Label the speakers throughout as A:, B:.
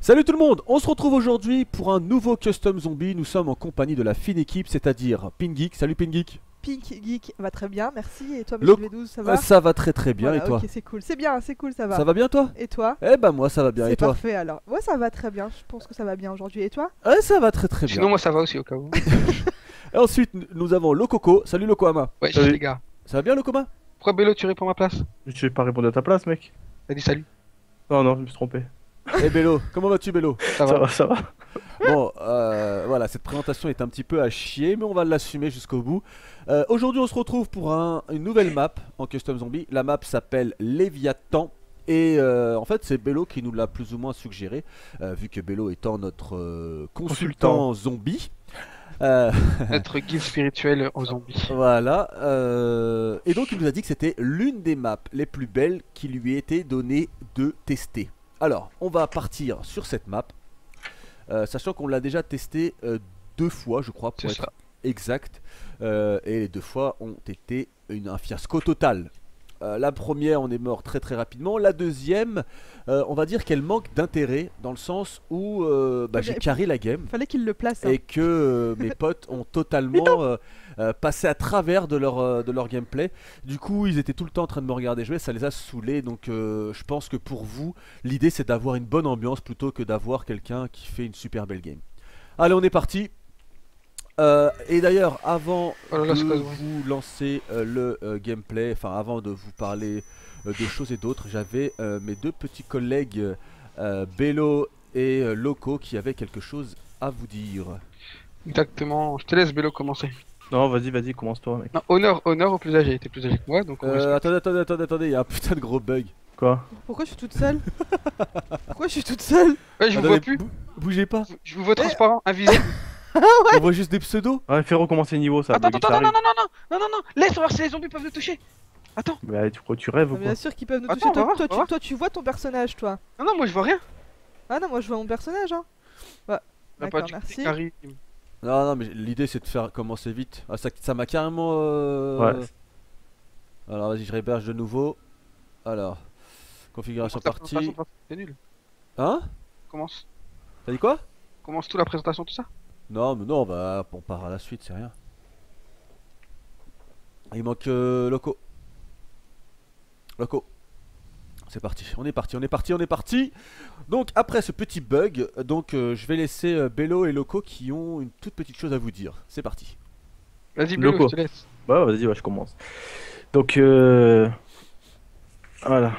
A: Salut tout le monde, on se retrouve aujourd'hui pour un nouveau Custom Zombie. Nous sommes en compagnie de la fine équipe, c'est-à-dire Pingeek. Salut Pingeek.
B: Pink Geek va très bien, merci. Et toi,
A: Le-
B: Michel V12, ça va?
A: Ça va très très bien,
B: Voilà,
A: et toi?
B: ok, c'est cool. C'est bien, c'est cool, ça va.
A: Ça va bien toi?
B: Et toi?
A: Eh ben moi ça va bien,
B: C'est
A: et toi?
B: parfait alors. Ouais, ça va très bien. Je pense que ça va bien aujourd'hui. Et toi?
A: Eh, ça va très très bien.
C: Sinon, moi ça va aussi au cas où.
A: Et ensuite nous avons Lococo. Salut Locoama.
C: Ouais,
D: Salut.
C: les gars.
A: Ça va bien Locoma?
C: Pourquoi Bello, tu réponds à ma place?
D: Je vais pas répondre à ta place, mec.
C: T'as dit salut.
D: Non, non, je me suis trompé.
A: Eh Bello, comment vas-tu Bello?
C: Ça
D: Ça
C: va.
D: va, ça va.
A: Bon, voilà, cette présentation est un petit peu à chier, mais on va l'assumer jusqu'au bout. Aujourd'hui, on se retrouve pour une nouvelle map en Custom Zombie. La map s'appelle Léviathan. Et en fait, c'est Bello qui nous l'a plus ou moins suggéré, vu que Bello étant notre consultant zombie.
C: Notre guide spirituel aux zombies.
A: Voilà. Et donc, il nous a dit que c'était l'une des maps les plus belles qui lui était donné de tester. Alors, on va partir sur cette map. Sachant qu'on l'a déjà testé 2 fois, je crois, pour
C: C'est
A: être
C: ça.
A: exact. Et les 2 fois ont été un fiasco total. La première, on est mort très très rapidement. La deuxième, on va dire qu'elle manque d'intérêt dans le sens où j'ai carré la game
B: Fallait qu'il le place. Hein.
A: et que mes potes ont totalement passé à travers de leur gameplay. Du coup, ils étaient tout le temps en train de me regarder jouer, ça les a saoulés. Donc, je pense que pour vous, l'idée c'est d'avoir une bonne ambiance plutôt que d'avoir quelqu'un qui fait une super belle game. Allez, on est parti. Et d'ailleurs, avant
C: Oh là là, c'est
A: de
C: pas vrai.
A: vous lancer le gameplay, enfin avant de vous parler de choses et d'autres, j'avais mes deux petits collègues Bello et Loco qui avaient quelque chose à vous dire.
C: Exactement. Je te laisse Bello commencer.
D: Non, vas-y, commence-toi, mec.
C: Non, honneur au plus âgé. T'es plus âgé que moi, donc on respecte.
A: Attendez, il y a un putain de gros bug.
D: Quoi?
B: Pourquoi je suis toute seule? Pourquoi je suis toute seule?
C: Ouais, je vous
A: Attendez,
C: vois plus.
A: Bougez pas,
C: Je vous vois transparent, invisible.
A: on voit juste des pseudos.
D: Ouais, fais recommencer le niveau, ça.
C: Attends,
D: bugger, ça
C: attends, non,
D: arrive.
C: non, non, non, non, non, non. Laisse voir si les zombies peuvent le toucher. Attends.
D: Bah, tu rêves ou
B: Ah,
D: quoi?
B: bien sûr qu'ils peuvent nous
C: Attends,
B: toucher.
C: on va voir,
B: Toi,
C: on va voir.
B: toi, tu vois ton personnage, toi.
C: Non, non, moi je vois rien.
B: Ah non, moi je vois mon personnage. Hein. Ouais.
C: On a pas
B: D'accord,
C: du
B: merci.
C: Harry.
A: Non, mais l'idée c'est de faire commencer vite. Ah, ça m'a carrément.
D: Ouais.
A: Alors vas-y, je réberge de nouveau. Alors, configuration partie.
C: C'est nul.
A: Hein?
C: Commence.
A: T'as dit quoi?
C: Commence tout la présentation, tout ça.
A: Non, mais non, on part à la suite, c'est rien. Il manque Loco. Loco. C'est parti, on est parti. Donc après ce petit bug, je vais laisser Bello et Loco qui ont une toute petite chose à vous dire. C'est parti.
C: Vas-y, Bello,
D: Loco.
C: je te laisse.
D: Bah, vas-y, ouais, je commence. Donc, voilà.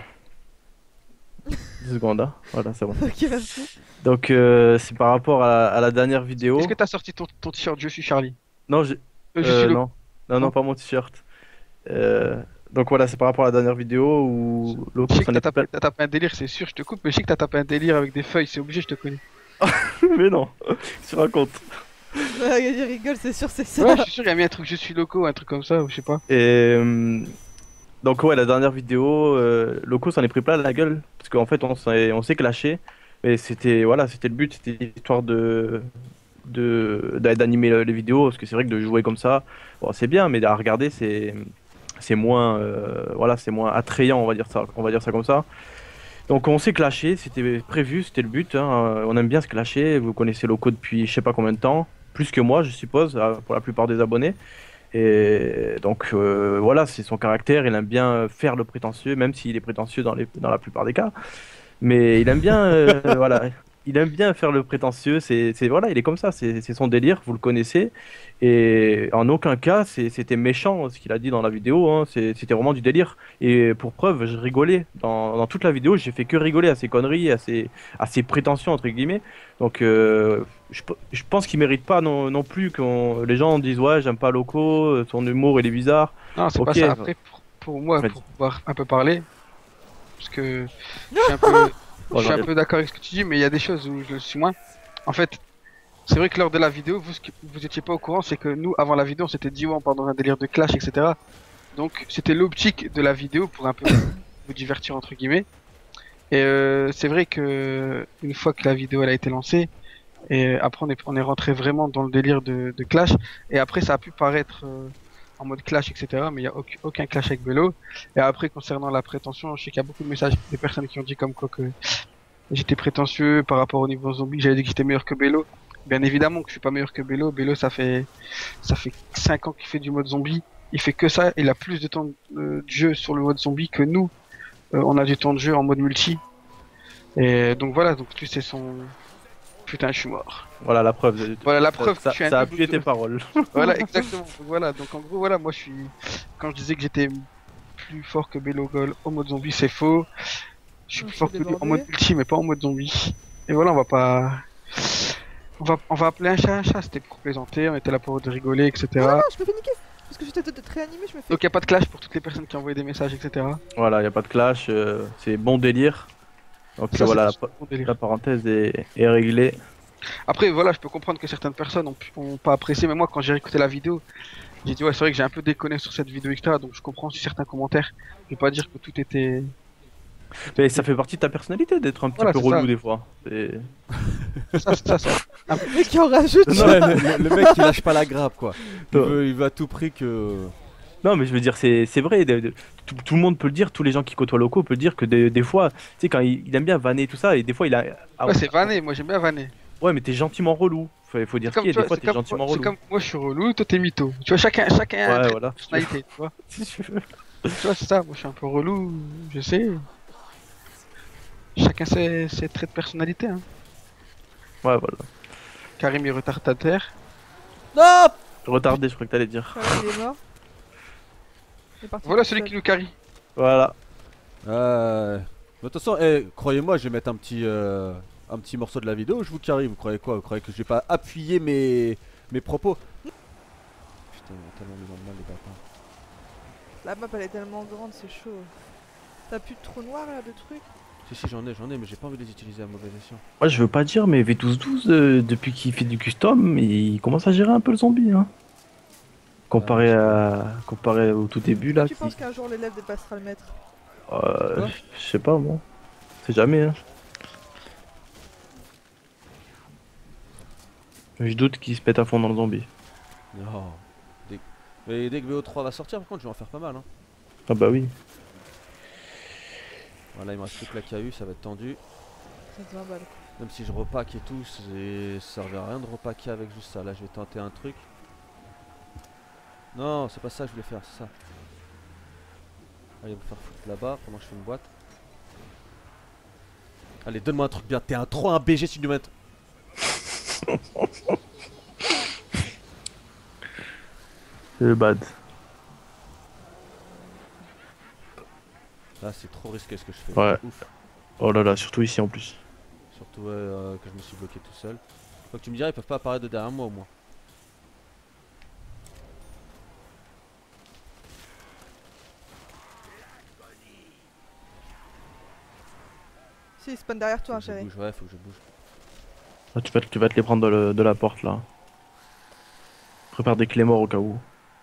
D: 10 secondes, hein. Voilà, c'est bon.
B: Ok, merci.
D: Donc, c'est par rapport à la dernière vidéo.
C: Est-ce que t'as sorti ton t-shirt Je suis Charlie?
D: Non,
C: Je suis Loco.
D: non. Non,
C: Non.
D: pas mon t-shirt. Donc voilà, c'est par rapport à la dernière vidéo où Loco
C: Je sais que
D: s'en est
C: t'as tapé un délire, c'est sûr, je te coupe, mais je sais que t'as tapé un délire avec des feuilles, c'est obligé, je te connais.
D: Mais non, tu racontes.
B: Ouais, il rigole, c'est sûr, c'est ça.
C: Ouais, je suis sûr, il y a mis un truc, je suis loco, un truc comme ça, ou je sais pas.
D: Et donc ouais, la dernière vidéo, Loco s'en est pris plein la gueule parce qu'en fait on s'est clashé, mais c'était voilà, c'était le but, c'était histoire d'animer les vidéos parce que c'est vrai que de jouer comme ça, bon, c'est bien, mais à regarder c'est moins voilà, c'est moins attrayant, on va dire ça comme ça. Donc on s'est clashé, c'était prévu, c'était le but, hein. On aime bien se clasher, vous connaissez Loco depuis je sais pas combien de temps, plus que moi je suppose, pour la plupart des abonnés. Et donc voilà, c'est son caractère, il aime bien faire le prétentieux, même s'il est prétentieux dans la plupart des cas. Mais il aime bien, voilà, il aime bien faire le prétentieux, voilà, il est comme ça, c'est son délire, vous le connaissez. Et en aucun cas, c'était méchant ce qu'il a dit dans la vidéo, hein, c'était vraiment du délire. Et pour preuve, je rigolais. Dans toute la vidéo, j'ai fait que rigoler à ses conneries, à ses prétentions, entre guillemets. Donc je pense qu'il mérite pas non plus que les gens disent ouais, j'aime pas Loco, son humour il est bizarre.
C: Non, c'est
D: Ok.
C: pas ça. Après, pour moi,
D: Vas-y.
C: pour pouvoir un peu parler, parce que je suis un peu,
D: Bon,
C: je suis un
D: j'enlève.
C: peu d'accord avec ce que tu dis, mais il y a des choses où je le suis moins. En fait, c'est vrai que lors de la vidéo, vous, ce que vous étiez pas au courant, c'est que nous, avant la vidéo, on s'était dit ouais, on part dans un délire de clash, etc. Donc, c'était l'optique de la vidéo pour un peu vous divertir, entre guillemets. Et c'est vrai que une fois que la vidéo elle a été lancée, et après on est rentré vraiment dans le délire de clash. Et après ça a pu paraître en mode clash, etc. Mais il n'y a aucun clash avec Bello. Et après concernant la prétention, je sais qu'il y a beaucoup de messages des personnes qui ont dit comme quoi que j'étais prétentieux par rapport au niveau zombie, j'avais dit que j'étais meilleur que Bello. Bien évidemment que je suis pas meilleur que Bello. Bello, ça fait 5 ans qu'il fait du mode zombie. Il fait que ça, il a plus de temps de jeu sur le mode zombie que nous. On a du temps de jeu en mode multi. Et donc voilà, donc lui c'est son... Putain, je suis mort.
D: Voilà la preuve.
C: Voilà la preuve que
D: Ça,
C: je suis un
D: ça a
C: noob
D: appuyé
C: de-
D: tes paroles.
C: Voilà, exactement. Donc voilà, donc en gros, voilà, moi je suis... Quand je disais que j'étais plus fort que Bello Gol au mode zombie, c'est faux. Je suis
B: Je
C: plus
B: suis
C: fort que lui en
B: débordé.
C: mode multi, mais pas en mode zombie. Et voilà, on va pas... On va appeler un chat, c'était pour plaisanter, on était là pour rigoler, etc.
B: Ah non, je me fais niquer. Parce que j'étais de réanimé, je me fais.
C: Donc y a pas de clash pour toutes les personnes qui envoyaient des messages, etc.
D: Voilà, y a pas de clash, c'est bon délire. Donc
C: Ça,
D: voilà,
C: c'est bon délire.
D: la parenthèse est réglée.
C: Après, voilà, je peux comprendre que certaines personnes ont pas apprécié, mais moi, quand j'ai écouté la vidéo, j'ai dit, ouais, c'est vrai que j'ai un peu déconné sur cette vidéo, etc. Donc, je comprends aussi certains commentaires. Je vais pas dire que tout était.
D: Mais ça fait partie de ta personnalité d'être un petit
C: Voilà,
D: peu
C: c'est
D: relou
C: ça.
D: des fois. C'est-
C: Ça.
B: Le mec qui en rajoute.
A: Ouais, le mec qui lâche pas la grappe quoi.
D: Non.
A: Il veut à tout prix que.
D: Non, mais je veux dire, c'est vrai. Tout le monde peut le dire, tous les gens qui côtoient locaux peuvent le dire que des fois, tu sais, quand il aime bien vanner et tout ça, et des fois il a. Ah,
C: Ouais, c'est vanné, moi, j'aime bien vanner.
D: ouais, mais t'es gentiment relou. Faut dire
C: Comme,
D: qui est,
C: tu vois,
D: des fois
C: c'est
D: t'es
C: comme,
D: gentiment
C: c'est
D: relou.
C: comme moi, je suis relou, toi, t'es mytho. Tu vois, chacun a un
D: Ouais,
C: trait de
D: voilà.
C: personnalité, tu vois.
D: Si tu veux.
C: Tu vois, c'est ça, moi, je suis un peu relou, je sais. Chacun ses traits de personnalité, hein.
D: Ouais, voilà.
C: Karim est retardataire.
A: Non.
D: Retardé, je crois que t'allais dire.
B: Voilà, il est mort. Il est parti
C: Voilà
B: tout
C: celui
B: seul.
C: qui nous carry.
D: Voilà.
A: De toute façon, croyez-moi, je vais mettre un petit morceau de la vidéo. Je vous carry. Vous croyez quoi? Vous croyez que je vais pas appuyer mes propos? Putain, ils m'ont tellement mis dans le mal les bâtards.
B: La map elle est tellement grande, c'est chaud. T'as plus de trou noir là, de trucs?
A: Si, j'en ai, mais j'ai pas envie de les utiliser à mauvais escient.
D: Moi, je veux pas dire, mais V1212, depuis qu'il fait du custom, il commence à gérer un peu le zombie, hein. Comparé au tout début, là.
B: Tu penses qu'un jour l'élève dépassera le maître?
D: Euh, je sais pas, moi. C'est jamais, hein. Je doute qu'il se pète à fond dans le zombie.
A: Non. Mais dès que VO3 va sortir, par contre, je vais en faire pas mal. Hein.
D: Ah bah oui.
A: Voilà, il me reste plus que la KU, ça va être tendu.
B: Ça te 20 balles.
A: Même si je repack et tout, ça servait à rien de repacker avec juste ça. Là, je vais tenter un truc. Non, c'est pas ça que je voulais faire, c'est ça. Allez, me faire foutre là-bas pendant que je fais une boîte. Allez, donne-moi un truc bien. T'es trop un BG si tu nous mets.
D: C'est le bad.
A: Là, c'est trop risqué ce que je fais.
D: Ouais.
A: Ouf.
D: Oh là là, surtout ici en plus.
A: Surtout que je me suis bloqué tout seul. Faut que tu me diras, ils peuvent pas apparaître de derrière moi au moins.
B: Si, il spawn derrière toi,
A: Faut que je
B: chérie.
A: bouge, ouais, faut que je bouge.
D: Ah, tu vas te les prendre de la porte là. Prépare des clés morts au cas où.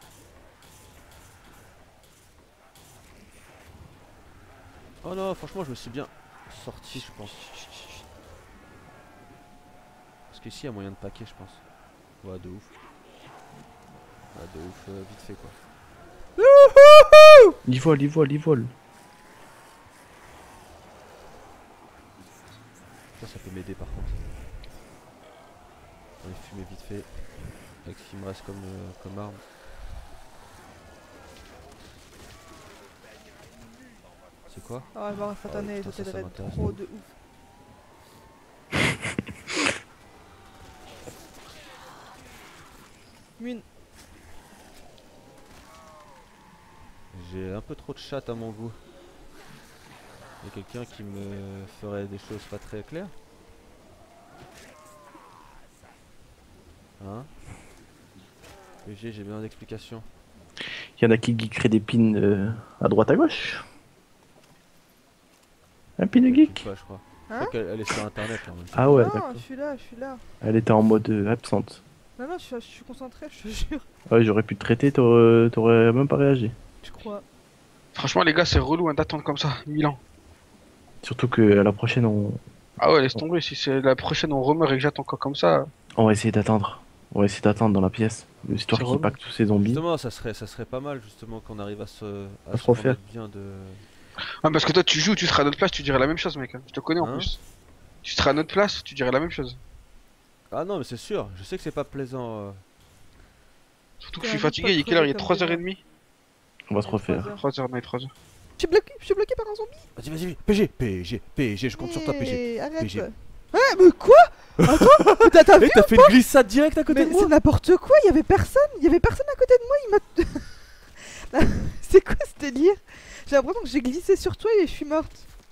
A: Oh non, franchement, je me suis bien sorti, je pense. Parce qu'ici, il y a moyen de paquer, je pense. Ouais, de ouf. Ouais, de ouf, vite fait quoi.
D: Il vole.
A: Ça peut m'aider par contre. On va fumer vite fait. Avec ce qui me reste comme arme. C'est quoi?
B: Ah, bah, instantané,
A: putain,
B: je
A: ça
B: t'aiderais
A: m'intéresse
B: trop
A: de
B: de ouf. Mune.
A: J'ai un peu trop de chat à mon goût. Y'a quelqu'un qui me ferait des choses pas très claires? Hein? PG, j'ai besoin d'explications.
D: Il y en a qui créent des pins à droite à gauche. Un pin de geek.
A: Pas, je crois.
B: Hein?
A: Je crois qu'elle est sur internet là en même temps.
D: Ah ouais,
B: Non,
D: d'accord.
B: je suis là, je suis là.
D: Elle était en mode absente.
B: Non, non, je suis concentré, je te jure.
D: Ouais, j'aurais pu te traiter, t'aurais même pas réagi.
B: Je crois.
C: Franchement, les gars, c'est relou hein, d'attendre comme ça, 1000 ans.
D: Surtout que à la prochaine,
C: Ah ouais, laisse tomber, si c'est la prochaine on remeurt et que j'attends encore comme ça.
D: on va essayer d'attendre. On va essayer d'attendre dans la pièce. Histoire
C: C'est
D: qu'il
C: relou.
D: pack tous ces zombies.
A: Justement, ça serait pas mal justement qu'on arrive à se
D: se refaire.
A: remettre bien de.
C: Ah, parce que toi, tu joues, tu seras à notre place, tu dirais la même chose, mec. Hein. Je te connais en
A: Hein?
C: plus. Tu seras à notre place, tu dirais la même chose.
A: Ah non, mais c'est sûr, je sais que c'est pas plaisant.
C: Surtout que
B: Ouais,
C: je suis
B: pas
C: fatigué, il est quelle heure? Il est
B: crever comme
C: 3h30.
D: On va se refaire.
C: 3h, non, 3h.
B: Je suis bloqué par un zombie.
A: Vas-y, vas-y, PG, PG, PG, je compte sur toi, PG.
B: Mais arrête.
A: PG.
B: Ouais, mais quoi? Attends, mais t'as vu?
A: Eh, t'as fait une glissade directe à côté
B: Mais
A: de moi.
B: c'est n'importe quoi, il y avait personne à côté de moi, il m'a... C'est quoi ce délire? J'ai l'impression que j'ai glissé sur toi et je suis morte.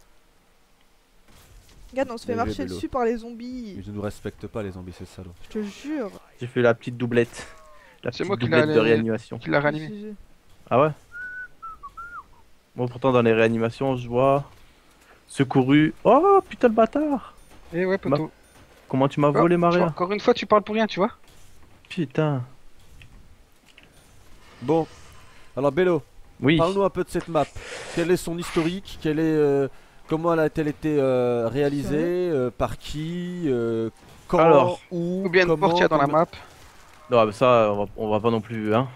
B: Regarde, on se fait
A: Léger
B: marcher
A: vélo.
B: dessus par les zombies.
A: Ils ne nous respectent pas, les zombies, c'est salaud.
B: Je te jure.
D: J'ai fait la petite doublette. La
C: C'est
D: petite
C: moi qui
D: doublette
C: l'ai-
D: de réanimation.
C: Qui l'a ranimé.
B: GG.
D: Ah ouais? Bon, pourtant, dans les réanimations, je vois. Secouru. Oh putain, le bâtard!
C: Eh ouais, poto.
D: Comment tu m'as
C: Oh,
D: volé,
C: tu vois,
D: Maria?
C: encore une fois, tu parles pour rien, tu vois.
D: Putain.
A: Bon, alors Bello,
D: Oui.
A: parle-nous un peu de cette map. Quel est son historique? Comment elle a été réalisée? Par qui? Quand?
D: Alors,
A: Où?
C: Combien de
A: Comment,
C: portes il y a dans la
A: combien-
C: map?
D: Non, mais ça, on va pas non plus, hein.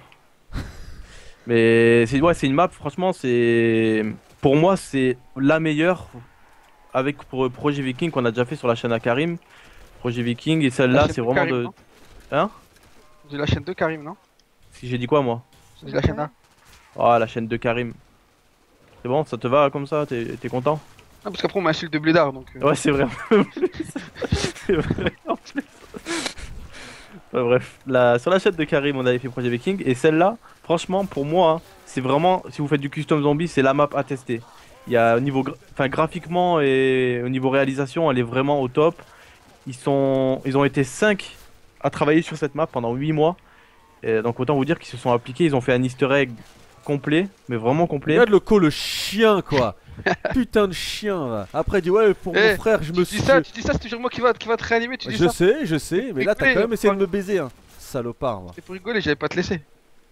D: Mais c'est ouais, c'est une map, franchement, c'est. Pour moi, c'est la meilleure avec pour Projet Viking qu'on a déjà fait sur la chaîne à Karim. Projet Viking, et
C: La
D: celle-là,
C: chaîne
D: c'est
C: de
D: vraiment
C: Karim,
D: de.
C: non
D: Hein?
C: C'est la chaîne de Karim, non?
D: Si j'ai dit quoi, moi?
C: C'est la chaîne A.
D: Ah, la chaîne de Karim. C'est bon, ça te va comme ça? T'es content?
C: Ah, parce qu'après on m'insulte de blédard donc.
D: Ouais, c'est vrai. C'est vrai en plus. Ouais, bref, sur la chaîne de Karim, on avait fait Projet Viking. Et celle-là, franchement, pour moi, hein, c'est vraiment, si vous faites du custom zombie, c'est la map à tester. Il y a au niveau graphiquement et au niveau réalisation, elle est vraiment au top. Ils ont été 5 à travailler sur cette map pendant 8 mois. Et donc autant vous dire qu'ils se sont appliqués, ils ont fait un easter egg complet, mais vraiment complet.
A: Regarde le chien, quoi. Putain de chien, là. Après, il dit, ouais, pour
C: Eh,
A: mon frère, je me
C: Tu
A: suis.
C: dis ça, c'est toujours moi qui va te réanimer, tu dis ça.
A: Je sais, mais là, t'as quand même essayé de me baiser, hein. Salopard, va.
C: C'est pour rigoler, j'allais pas te laisser.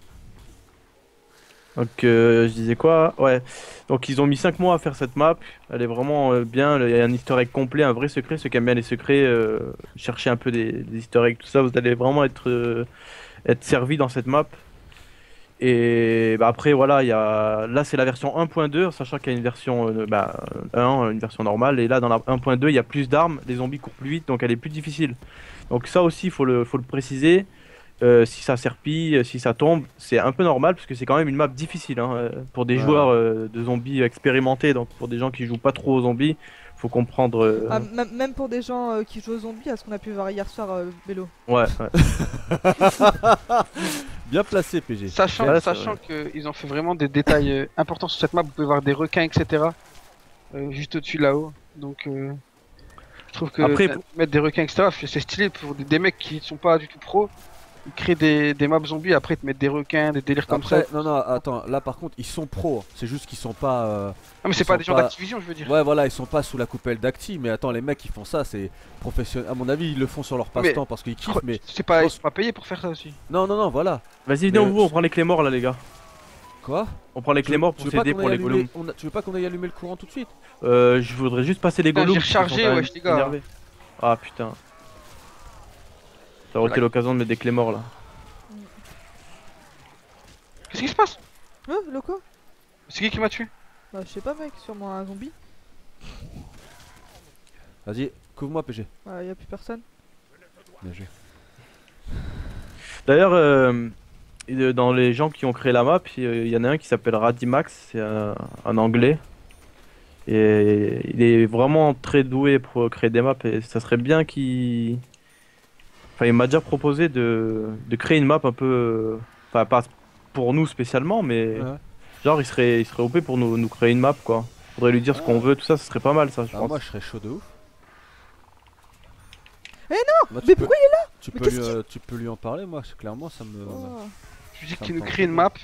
D: Donc je disais quoi? Ouais. Donc ils ont mis 5 mois à faire cette map. Elle est vraiment bien. Il y a un easter egg complet, un vrai secret. Ceux qui aiment bien les secrets, cherchez un peu des easter eggs, tout ça. Vous allez vraiment être servi dans cette map. Et bah, après voilà, là c'est la version 1.2, sachant qu'il y a une version 1, une version normale. Et là dans la 1.2 il y a plus d'armes, les zombies courent plus vite, donc elle est plus difficile. Donc ça aussi faut le préciser. Si ça serpille, si ça tombe, c'est un peu normal parce que c'est quand même une map difficile hein, pour des
A: Ouais.
D: joueurs de zombies expérimentés. Donc pour des gens qui jouent pas trop aux zombies, faut comprendre.
B: Ah, même pour des gens qui jouent aux zombies, à ce qu'on a pu voir hier soir, Vélo.
D: Ouais, ouais.
A: Bien placé, PG.
C: Sachant,
D: Ouais, c'est
C: sachant qu'ils ont fait vraiment des détails importants sur cette map, vous pouvez voir des requins, etc. Juste au-dessus là-haut. Donc je trouve que
D: Après,
C: mettre des requins, etc. c'est stylé pour des mecs qui sont pas du tout pros. Ils créent des maps zombies, après ils te mettent des requins, des délires comme ça.
A: Après, non, attends, là par contre, ils sont pros. C'est juste qu'ils sont pas.
C: Ah mais c'est
A: ils
C: pas
A: sont
C: des gens
A: pas-
C: d'Activision, je veux dire.
A: Ouais, voilà, ils sont pas sous la coupelle d'Acti. Mais attends, les mecs qui font ça, c'est professionnel. À mon avis, ils le font sur leur passe-temps parce qu'ils kiffent. Mais
C: C'est pas,
A: je
C: ils sont pas payés pour faire ça aussi.
A: non, voilà.
D: Vas-y, venez
A: Mais-
D: vous, on prend les clés morts là, les gars.
A: Quoi?
D: On prend les clés morts pour
A: veux pas
D: s'aider
A: qu'on
D: pour
A: aille
D: les
A: allumer-
D: golems.
A: Tu veux pas qu'on aille allumer le courant tout de suite?
D: Je voudrais juste passer les
C: Putain,
D: golems.
C: j'ai
D: parce qu'ils
C: rechargé,
D: sont quand
C: wesh,
D: même
C: les gars.
D: énervés. Ah putain. Ça aurait été l'occasion de mettre des clés morts là.
C: Qu'est-ce qui se passe?
B: Loco?
C: C'est qui m'a tué?
B: Bah, je sais pas, mec, sûrement un zombie.
A: Vas-y, couvre-moi, PG.
B: Y a plus personne.
A: Bien joué.
D: D'ailleurs, dans les gens qui ont créé la map, il y en a un qui s'appelle Radimax, c'est un anglais. Et il est vraiment très doué pour créer des maps et ça serait bien qu'il. Enfin, il m'a déjà proposé de créer une map un peu. Enfin, pas pour nous spécialement, mais
A: Ouais.
D: genre il serait OP pour nous créer une map quoi. Faudrait lui dire ce qu'on veut, tout ça, ce serait pas mal ça, je
A: Ah,
D: pense.
A: moi, je serais chaud de ouf.
B: Eh non,
A: Moi,
B: mais pourquoi il est là?
A: tu
B: Mais
A: peux,
B: qu'est-ce
A: tu peux lui en parler, moi, clairement, ça me.
B: Oh.
C: Je lui dis
A: Ça
C: qu'il
A: me
C: nous
A: tente
C: crée une
A: pas.
C: map.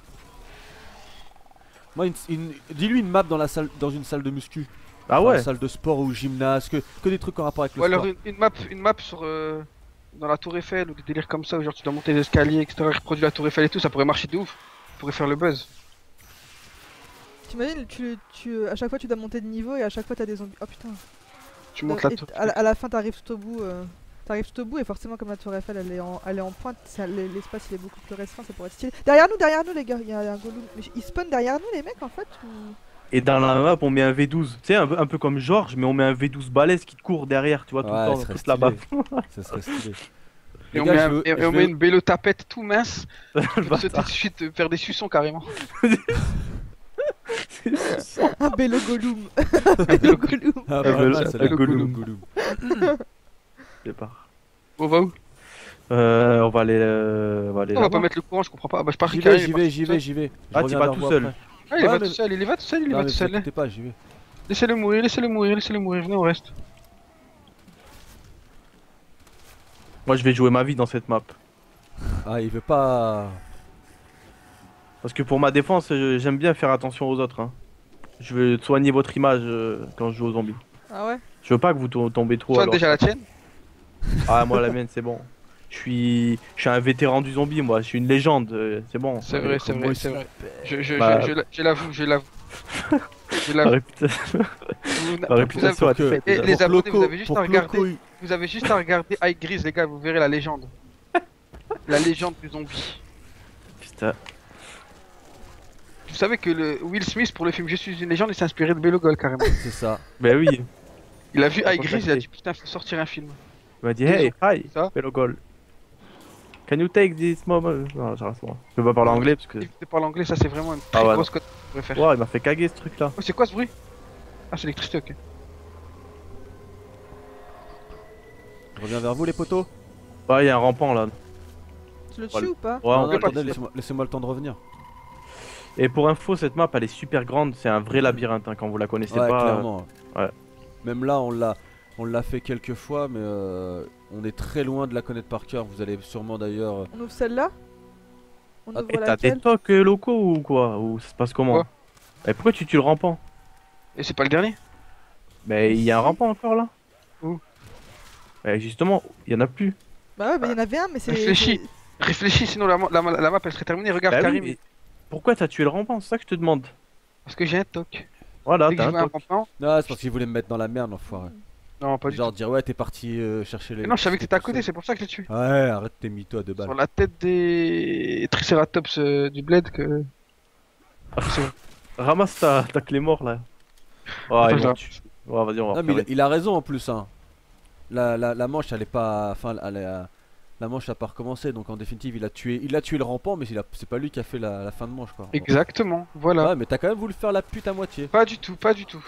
A: Moi, dis-lui une map dans une salle de muscu.
D: Ah
A: Enfin,
D: ouais.
A: une salle de sport ou gymnase, que des trucs en rapport avec le
C: Ou alors
A: sport.
C: une map sur dans la tour Eiffel ou des délires comme ça où genre tu dois monter les escaliers, etc. Reproduire la tour Eiffel et tout, ça pourrait marcher de ouf. Ça pourrait faire le buzz.
B: T'imagines, à chaque fois tu dois monter de niveau et à chaque fois t'as des zombies. Oh putain.
C: Tu montes la
B: Et
C: tour.
B: à la fin t'arrives tout au bout. T'arrives tout au bout et forcément comme la tour Eiffel elle est en pointe, l'espace il est beaucoup plus restreint, ça pourrait être stylé. Derrière nous les gars, il y a un golem. Mais ils spawnent derrière nous les mecs en fait ou...
D: Et dans la map, on met un V12. Tu sais, un peu comme Georges, mais on met un V12 balèze qui te court derrière, tu vois, tout
A: Ouais,
D: le temps,
A: ce serait
D: toute la map.
A: Ça serait stylé.
C: Et
A: Les
C: on
A: gars,
C: met,
A: je veux-
C: et
A: je
C: on met
A: veux-
C: une bélo tapette tout mince.
D: Le
C: Pour sauter
D: bâtard.
C: de suite, faire des suçons carrément.
B: Un bélo Gollum.
C: Un bélo
B: Gollum.
A: Ah,
D: Un
A: pas
D: Gollum,
A: mal, celle-là.
D: un Gollum.
A: Gollum.
D: Départ.
C: On va où?
D: On va aller,
C: On va pas mettre le courant, je comprends pas. Ah bah je parie
A: J'y
C: qu'Harry,
A: vais,
C: il
A: j'y
C: est
A: vais,
C: parti
A: j'y
C: tout
A: vais, j'y vais. Je
D: Ah, t'es
A: reviens
D: pas
A: vers
D: tout
A: vous
D: seul.
A: après.
C: Ah, il
A: Ouais,
C: va
A: mais-
C: tout seul, il va tout seul, il
A: Non,
C: va
A: mais
C: tout
A: vous
C: seul.
A: inquiétez pas, j'y vais.
C: Laissez-le mourir, venez, on reste.
D: Moi, je vais jouer ma vie dans cette map.
A: Ah, il veut pas.
D: Parce que pour ma défense, j'aime bien faire attention aux autres. Hein. Je veux soigner votre image quand je joue aux zombies.
B: Ah ouais?
D: Je veux pas que vous tombez trop.
C: Soigne
D: alors.
C: déjà la tienne.
D: Ah, moi, la mienne, c'est bon. Je suis un vétéran du zombie, moi. Je suis une légende. C'est bon.
C: C'est vrai, c'est
A: Moi
C: vrai,
A: aussi.
C: c'est vrai.
D: Bah-
C: Je l'avoue, je l'avoue. Je
D: Ma
C: l'avoue.
D: réputation,
C: Vous-
D: ma
C: vous
D: réputation
C: avez-
D: a été faite.
C: Et les
A: Pour
C: abonnés,
A: Cloco-
C: vous avez juste
A: pour
C: à regarder.
A: Cloco,
C: Vous avez juste à regarder High Grise, les gars, vous verrez la légende. La légende du zombie.
D: Putain.
C: Vous savez que le Will Smith, pour le film Je suis une légende, il s'est inspiré de Bélogol carrément.
A: C'est ça.
D: Ben oui.
C: Il a vu High
D: Faut
C: Grise, il a
D: contacter.
C: dit putain, faut sortir un film.
D: Il m'a dit hey, hi,
C: Ça
D: hello goal. Can you take this moment? Non, j'arrête moi. Je peux pas parler anglais parce que.
C: Si tu parles anglais, ça c'est vraiment une très
D: Ah ouais,
C: grosse cote que je pourrais faire.
D: Wow, il m'a fait caguer ce truc là.
C: Oh, c'est quoi ce bruit? Ah, c'est l'électricité, ok.
A: Je reviens vers vous, les potos.
D: Ouais, il y a un rampant là.
B: Tu le
D: Voilà.
B: tues ou pas?
D: Ouais,
A: Non,
D: on
A: non,
D: peut pas.
A: attendez, laissez-moi le temps de revenir.
D: Et pour info, cette map elle est super grande. C'est un vrai labyrinthe hein, quand vous la connaissez
A: Ouais,
D: pas.
A: clairement.
D: ouais.
A: Même là, on l'a fait quelques fois, mais on est très loin de la connaître par cœur. Vous allez sûrement d'ailleurs.
B: On ouvre celle-là? On
A: Ah,
B: ouvre
D: Et t'as des
B: laquelle?
D: tocs locaux ou quoi? Ou ça se passe comment?
C: Quoi
D: Et pourquoi tu tues le rampant?
C: Et c'est pas le dernier?
D: Mais il y a un rampant encore là?
C: Où?
D: Justement, il y en a plus.
B: Bah ouais, mais il y en avait un, mais c'est.
C: Réfléchis. Réfléchis, sinon la map elle serait terminée. Regarde
D: Bah oui,
C: Karim,
D: mais pourquoi t'as tué le rampant? C'est ça que je te demande.
C: parce que j'ai un toc.
D: Voilà,
C: Dès que
D: t'as
C: je
D: un
C: vois un
D: toc.
C: rampant.
A: Non, c'est parce qu'il voulait me mettre dans la merde, l'enfoiré.
C: Non, pas du tout.
A: Genre dire ouais, t'es parti chercher les.
C: Mais non, je savais que t'étais à côté, c'est pour ça que je l'ai tué.
A: Ouais, arrête tes mythos à deux balles.
C: Sur la tête des Triceratops du bled que.
D: Ramasse ta clé mort là. Oh,
C: Attends,
D: ils
C: je
D: vont
C: la-
D: tuer. Ouais, vas-y, on va
A: Non, mais
D: faire
A: il a raison en plus. Hein. La manche, elle est pas. Enfin, la manche a pas recommencé. Donc en définitive, il a tué le rampant, mais c'est pas lui qui a fait la fin de manche quoi.
C: Exactement, voilà.
A: Ouais, mais t'as quand même voulu faire la pute à moitié.
C: Pas du tout, pas du tout.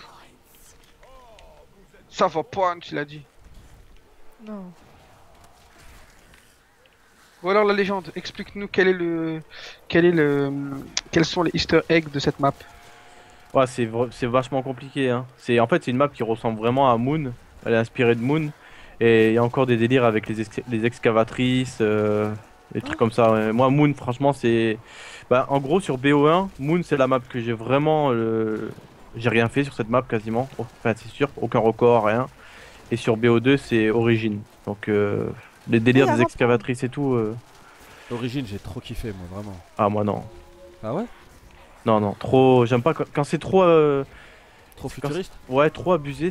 C: Ça va pas, tu l'as dit.
B: Non.
C: Ou alors la légende, explique-nous quels sont les Easter eggs de cette map.
D: Ouais, c'est vachement compliqué. Hein. En fait, c'est une map qui ressemble vraiment à Moon. Elle est inspirée de Moon. Et il y a encore des délires avec les excavatrices, des trucs comme ça. Ouais. Moi, Moon, franchement, c'est. Bah, en gros, sur BO1, Moon, c'est la map que j'ai vraiment. J'ai rien fait sur cette map quasiment. Enfin, c'est sûr, aucun record, rien. Et sur BO2, c'est Origin. Donc, les délires
B: Ah,
D: des excavatrices et tout.
A: L'origine, j'ai trop kiffé, moi, vraiment.
D: Ah, moi, non.
A: Ah ouais?
D: Non, non, trop. J'aime pas quand c'est trop.
A: Trop futuriste?
D: Ouais, trop abusé,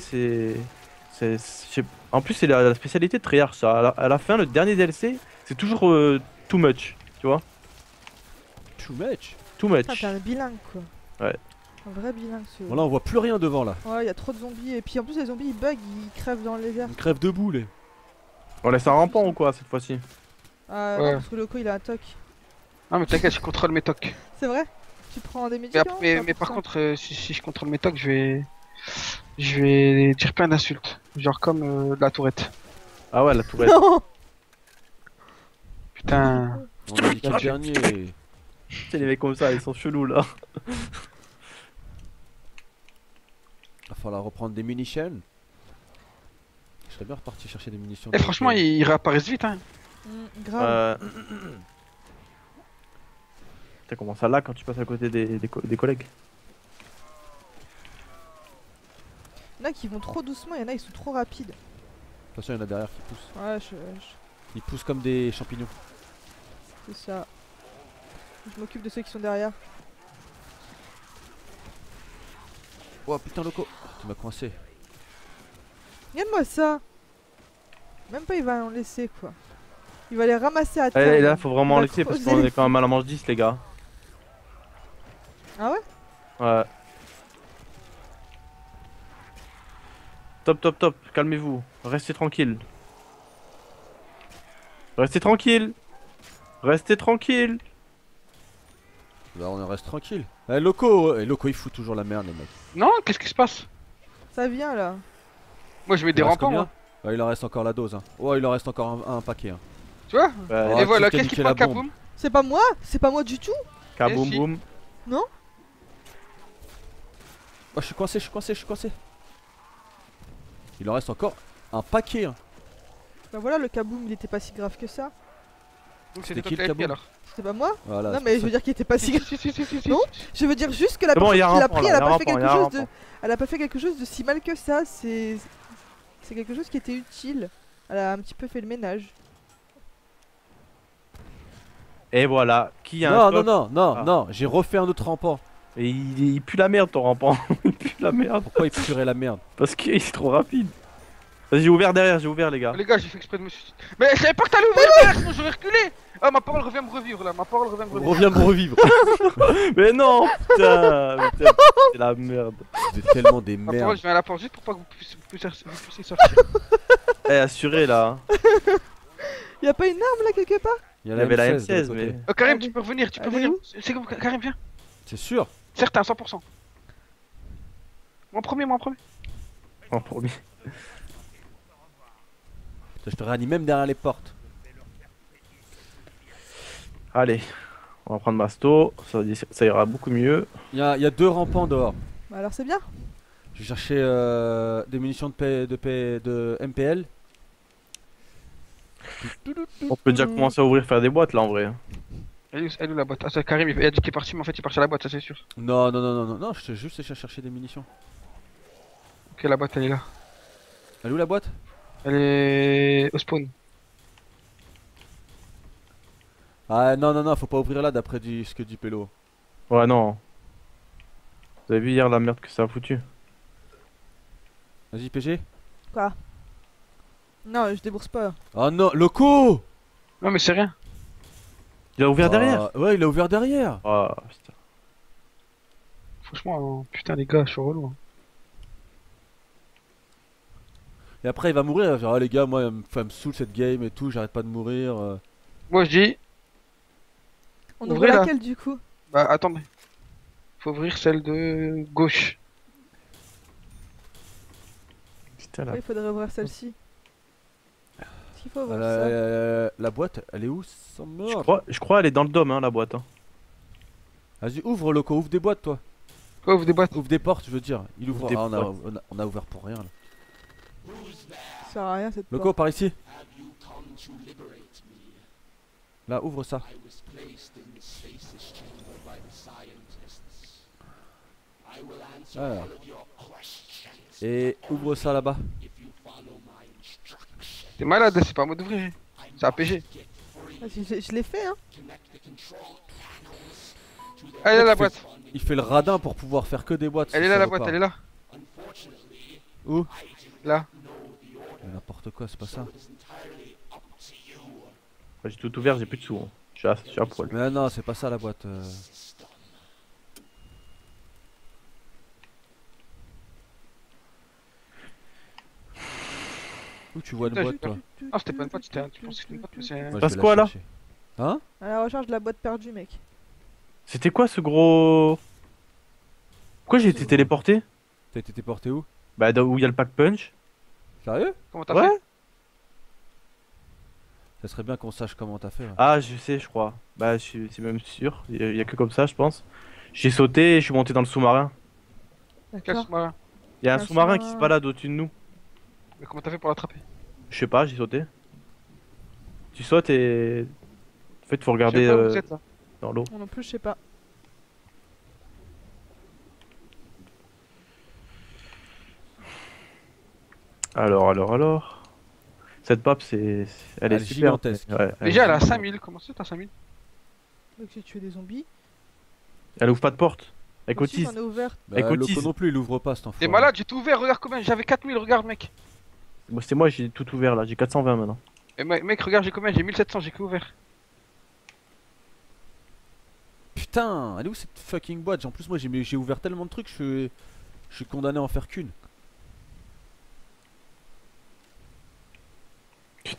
D: En plus, c'est la spécialité de Treyarch, ça. À la fin, le dernier DLC, c'est toujours too much, tu vois.
A: Too much.
D: Too
B: Ah,
D: much.
B: t'es un bilingue quoi.
D: Ouais.
B: Un vrai bilingue ce.
A: Bon, là, on voit plus rien devant là.
B: Ouais, il y a trop de zombies. Et puis en plus, les zombies ils bug, ils crèvent dans les airs.
A: Une crève debout, les.
D: On laisse un rampant ou quoi cette fois-ci?
B: Ah
C: Ouais.
B: non, parce que Loco il a un toc.
C: Ah mais t'inquiète, je contrôle mes tocs.
B: C'est vrai? Tu prends des
C: Mais,
B: médicaments?
C: mais par contre, si je contrôle mes tocs, je vais dire plein d'insultes. Genre comme la tourette.
D: Ah ouais, la tourette.
B: Non!
C: Putain.
A: On a dit le dernier.
D: C'est les mecs comme ça, ils sont chelous là.
A: Va falloir reprendre des munitions. Je serais bien reparti chercher des munitions.
C: Eh franchement, ils réapparaissent vite hein.
B: Grave.
D: T'as comment ça là quand tu passes à côté des collègues?
B: Il y en a qui vont trop doucement, il y en a qui sont trop rapides.
A: Attention, il y en a derrière qui poussent.
B: Ouais,
A: Ils poussent comme des champignons.
B: c'est ça. Je m'occupe de ceux qui sont derrière.
A: Oh putain, Loco. Tu m'as coincé.
B: Regarde-moi ça! Même pas il va en laisser quoi. Il va les ramasser à terre.
D: Et là, faut vraiment
B: Il va
D: laisser parce
B: creuser
D: qu'on
B: les
D: est quand même à la manche 10, les gars.
B: Ah ouais?
D: Ouais. Top, top, top. Calmez-vous. Restez tranquille. Restez tranquille. Restez tranquille.
A: Bah on reste tranquille. Eh Loco, Loco il fout toujours la merde les mecs.
C: Non, qu'est-ce qui se passe?
B: Ça vient là.
C: Moi je mets des
A: Il en reste
C: rampants,
A: combien
C: moi.
A: Ouais, il en reste encore la dose. Hein. Ouais, il en reste encore un paquet. Hein.
C: Tu vois?
D: Ouais.
C: Et voilà,
A: tu t'es
C: qu'est-ce qui
A: niqué
C: prend
A: la
C: le kaboom?
B: C'est pas moi du tout.
D: Kaboum
C: si.
D: boum.
A: Oh, je suis coincé, je suis coincé, je suis coincé. Il en reste encore un paquet. Hein.
B: Bah voilà, le kaboom il était pas si grave que ça.
C: Donc
A: C'était
C: c'était
A: qui
C: toi
A: le
C: qui l'avais pris,
A: kaboom
C: alors.
B: C'était pas moi.
A: Voilà,
B: Non
A: c'est
B: mais
A: pour
B: je veux
A: ça.
B: dire qu'il était pas si grave.
C: Si.
B: Non. Je veux dire juste que la
D: C'est bon,
B: personne
D: il y a un
B: qui l'a
D: rampant,
B: pris,
D: là,
B: elle a
D: il y a un
B: pas fait
D: rampant,
B: quelque
D: il y a un
B: chose de.
D: rampant.
B: Elle a pas fait quelque chose de si mal que ça. C'est quelque chose qui était utile. Elle a un petit peu fait le ménage.
D: Et voilà. Qui a
A: Non,
D: un
A: non,
D: coq
A: non, non,
D: Ah.
A: non, j'ai refait un autre rampant.
D: Et il pue la merde ton rampant. Il pue la merde.
A: Pourquoi il purait la merde?
D: Parce qu'il est trop rapide. Vas-y, j'ai ouvert derrière, j'ai ouvert les gars.
C: Les gars, j'ai fait exprès de me suicider. Mais je savais pas que t'allais ouvrir derrière, sinon j'aurais reculé. Ah, ma parole revient me revivre là, ma parole revient me revivre.
A: Reviens me revivre.
D: Mais non, putain, c'est la merde.
A: Vous êtes tellement des
C: Ma parole,
A: merdes.
C: je viens à la porte juste pour pas que vous puissiez sortir.
D: Eh, assuré là.
B: Y a pas une arme là quelque part?
A: Il y
D: Il y avait la
A: de
D: M16,
A: l'autre côté.
D: mais.
C: Karim,
B: Allez.
C: tu peux revenir, tu peux
B: Allez
C: venir.
B: où
C: C'est bon, Karim, viens.
A: C'est sûr.
C: Certain, 100%. Moi en premier, moi en premier.
D: En premier.
A: Putain, je te réanime même derrière les portes.
D: Allez, on va prendre Masto, ça ira beaucoup mieux.
A: Il y a deux rampants dehors.
B: Bah alors c'est bien.
A: Je vais chercher des munitions de MPL.
D: On peut déjà commencer à ouvrir, faire des boîtes là en vrai.
C: Elle est où la boîte? Ah, c'est Karim, il a dit qu'il est parti, mais en fait il est parti à la boîte, ça c'est sûr.
A: Non, non, non, non, non, non, je te juste chercher des munitions.
C: Ok, la boîte elle est là.
A: Elle est où la boîte?
C: Elle est au spawn.
A: Ah non, non, non, faut pas ouvrir là d'après ce que dit Pélo.
D: Ouais, non. Vous avez vu hier la merde que ça a foutu?
A: Vas-y, PG.
B: Quoi? Non, je débourse pas.
A: Oh non, Loco!
C: Non, mais c'est rien.
D: Il a ouvert derrière?
A: Ouais, il a ouvert derrière.
D: Oh putain.
C: Franchement, putain, les gars, je suis relou. Hein.
A: Et après, il va mourir. Il va dire, ah les gars, moi, elle me saoule cette game et tout, j'arrête pas de mourir.
C: Moi je dis,
B: On ouvre
C: Ouvrez, là.
B: laquelle du coup?
C: bah attendez. Faut ouvrir celle de gauche.
D: Putain là.
B: Il faudrait ouvrir celle-ci. S'il faut ouvrir
A: La,
B: ça.
A: la boîte, elle est où sans mort?
D: Je crois elle est dans le dôme hein, la boîte. Hein.
A: Vas-y, ouvre Loco, ouvre des boîtes toi.
C: Quoi, ouvre des boîtes?
A: Ouvre des portes, je veux dire. Il ouvre.
D: Ouvre des
A: Ah,
D: portes.
A: on a ouvert pour rien là.
B: Ça sert à rien cette
A: Loco,
B: porte.
A: par ici. Là, ouvre ça. Voilà. Et ouvre ça là-bas.
C: T'es malade, c'est pas à moi d'ouvrir. C'est APG.
B: Ah, je l'ai fait hein.
C: Elle est là la boîte.
A: Il fait le radin pour pouvoir faire que des boîtes.
C: Elle est là la boîte, elle est là.
A: Où?
C: Là.
A: Mais n'importe quoi, c'est pas ça.
D: J'ai tout ouvert, j'ai plus de sous. Hein. Je suis à poil.
A: Mais non, c'est pas ça la boîte. Où tu vois une
C: Putain,
A: boîte toi?
C: Ah, c'était pas une boîte, c'était. Tu penses que c'était une boîte, mais c'est.
A: Moi, je
D: Passe
A: vais la
D: quoi, là?
A: chercher. Hein?
B: À la recherche de la boîte perdue mec.
D: C'était quoi ce gros. Pourquoi j'ai été téléporté?
A: T'as été porté où?
D: Bah où il y a le pack punch.
A: Sérieux?
C: Comment t'as
D: Ouais.
C: fait?
A: Ça serait bien qu'on sache comment t'as fait. Ouais.
D: Ah je sais je crois. Bah c'est même sûr. Il y a que comme ça je pense. J'ai sauté et je suis monté dans le sous-marin.
C: Quel
B: D'accord.
C: sous-marin?
D: Il y a un
B: Un
D: sous-marin qui se
B: sous-marin.
D: balade au-dessus de nous.
C: Mais comment t'as fait pour l'attraper?
D: Je sais pas, j'ai sauté. Tu sautes et. En fait faut
C: Je
D: regarder
C: sais pas où vous êtes là.
D: dans l'eau.
B: Moi non plus je sais pas.
D: Alors. Cette map c'est. Elle est
A: est
D: super.
A: gigantesque.
D: Ouais,
C: Déjà, elle a 5000. Comment c'est, t'as 5000?
B: Donc j'ai tué des zombies.
D: Elle ouvre pas de porte. Elle
B: Aussi,
D: cotise.
B: j'en ai ouvert.
A: Bah,
D: Elle cotise.
A: Loco non plus, il ouvre pas cet enfant.
C: T'es malade, j'ai tout ouvert, regarde combien. J'avais 4000, regarde, mec.
D: C'est moi j'ai tout ouvert là, j'ai 420 maintenant.
C: Et mec, regarde, j'ai combien? J'ai 1700, j'ai que ouvert.
A: Putain, elle est où cette fucking boîte? En plus, moi j'ai ouvert tellement de trucs, je suis condamné à en faire qu'une.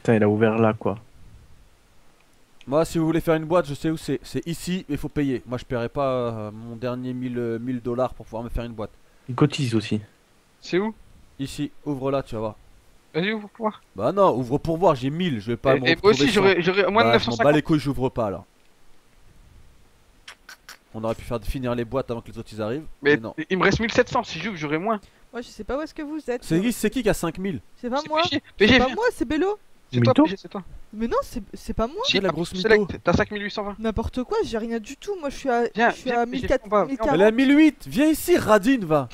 D: Putain, il a ouvert là quoi.
A: Moi, si vous voulez faire une boîte, je sais où c'est. C'est ici, mais il faut payer. Moi, je paierai pas mon dernier 1000 dollars pour pouvoir me faire une boîte.
D: Il cotise aussi.
C: C'est où?
A: Ici, ouvre là, tu vas voir.
C: Vas-y, ouvre pour voir.
A: Bah non, ouvre pour voir, j'ai 1000, je vais pas me
C: Et moi aussi,
A: retrouver
C: j'aurais moins de
A: Bah, je m'en bats
C: 950.
A: les couilles, j'ouvre pas alors. On aurait pu faire finir les boîtes avant que les autres ils arrivent.
C: Mais
A: Mais non.
C: il me reste 1700. Si j'ouvre, j'aurai moins.
B: Moi, je sais pas où est-ce que vous êtes.
A: C'est qui a 5000?
B: C'est pas
C: C'est
B: moi.
C: PG.
B: C'est
C: PG,
B: pas
C: viens.
B: moi, c'est Bello.
C: C'est toi,
D: Mytho.
C: PG, c'est toi.
B: Mais non, c'est pas moi.
A: C'est la grosse
C: Select,
A: mytho.
C: t'as 5820.
B: N'importe quoi, j'ai rien du tout. Moi, je suis à,
C: Viens,
B: je suis
C: viens,
B: à
C: j'ai
B: 1400,
C: le combat.
B: 1040.
A: Elle est à 1008, viens ici, Radine, va.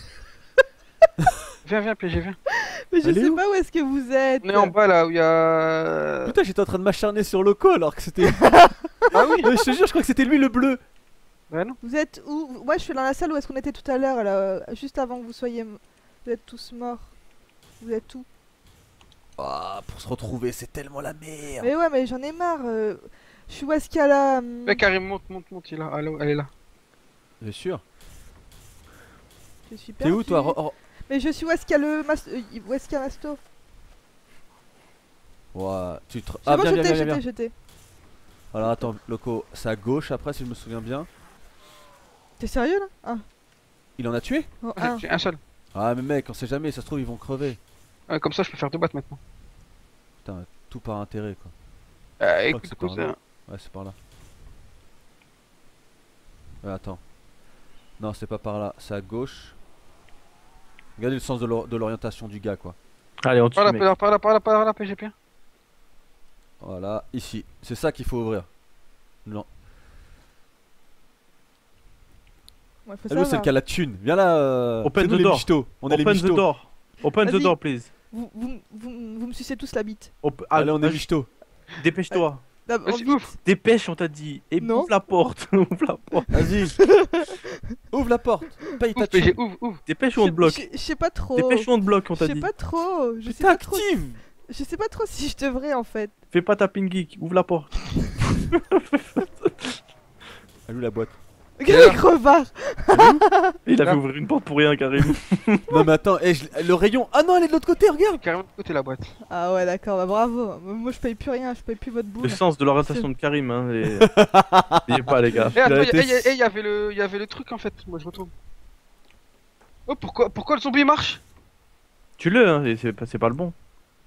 C: Viens, PG, viens.
B: Mais je
A: Elle est
B: sais
A: où
B: pas où est-ce que vous êtes.
C: On est en bas là où il y a.
A: Putain, j'étais en train de m'acharner sur Loco alors que c'était.
C: Ah oui.
A: Mais je te jure, je crois que c'était lui le bleu.
C: Bah non.
B: Vous êtes où? Moi, je suis dans la salle où est-ce qu'on était tout à l'heure, là, juste avant que vous soyez. Vous êtes tous morts. Vous êtes où?
A: Ah, pour se retrouver, c'est tellement la merde.
B: Mais ouais, mais j'en ai marre. Je suis où est-ce qu'il y a là
C: Ouais, Karim, monte, il est là. Allô, elle est là.
A: Bien sûr.
B: Je suis
A: T'es où
B: perdue.
A: toi
B: Mais je suis où est-ce qu'il y a le où est-ce qu'il y a Masto?
A: Ouais, tu te.
B: C'est
A: Ah,
B: bon,
A: viens, viens,
B: j'étais,
A: viens, viens.
B: j'étais.
A: Alors attends, Loco, c'est à gauche après si je me souviens bien.
B: T'es sérieux là? Ah,
A: Il en a tué?
B: oh, un.
C: J'ai un seul.
A: Ah, mais mec, on sait jamais, ça se trouve, ils vont crever.
C: Ouais, comme ça, je peux faire 2 boîtes maintenant.
A: Putain, tout par intérêt quoi. crois que
C: Écoute,
A: c'est par
C: cousin.
A: là. Ouais, c'est par là. Ouais, attends. Non, c'est pas par là, c'est à gauche. Regardez le sens de l'orientation du gars quoi.
D: Allez, on tue
C: Par
D: le
C: là,
D: mec.
C: par là, PGP.
A: Voilà, ici. C'est ça qu'il faut ouvrir. Non.
B: Ouais, faut
A: Ah, lui, c'est le
B: savoir.
A: qui a la thune. Viens là.
D: Open
A: c'est nous
D: the
A: les
D: door.
A: michtos. On est les
D: Open the
A: michtos.
D: door. Open the
B: Vas-y.
D: door, please.
B: Vous me sucez tous la bite.
A: Allez, on est michtos.
D: Dépêche-toi.
B: D'abord,
C: Vas-y,
B: vite.
C: ouvre.
D: Dépêche, on t'a dit. Et
B: Non.
D: ouvre la porte. Ouvre la porte.
A: Vas-y. Ouvre la porte. Paye ta
C: Ouvre, PG,
A: thune.
C: ouvre.
D: Dépêche ou on te bloque.
B: Je sais pas trop.
D: Dépêche ou on te bloque, on
B: Je
D: t'a
B: sais
D: dit.
B: pas trop. Je sais
A: Putain,
B: pas trop.
A: active.
B: Je sais pas trop si je devrais en fait.
D: Fais pas ta pin geek. Ouvre la porte.
A: Elle est où la boîte?
B: Regarde le crevard.
D: Il a
C: Là.
D: fait ouvrir une porte pour rien, Karim.
A: Non, mais attends, le rayon. Ah non, elle est de l'autre côté, regarde.
C: Carrément de côté la boîte.
B: Ah ouais, d'accord, bah bravo. Moi je paye plus rien, je paye plus votre boule.
D: Le sens de l'orientation de Karim, hein. N'oubliez pas, les gars.
C: Eh, attends,
A: a été-
C: il y avait le truc en fait. Moi, je retourne. Oh, pourquoi le zombie marche?
D: Tue-le, hein. Et c'est pas le bon.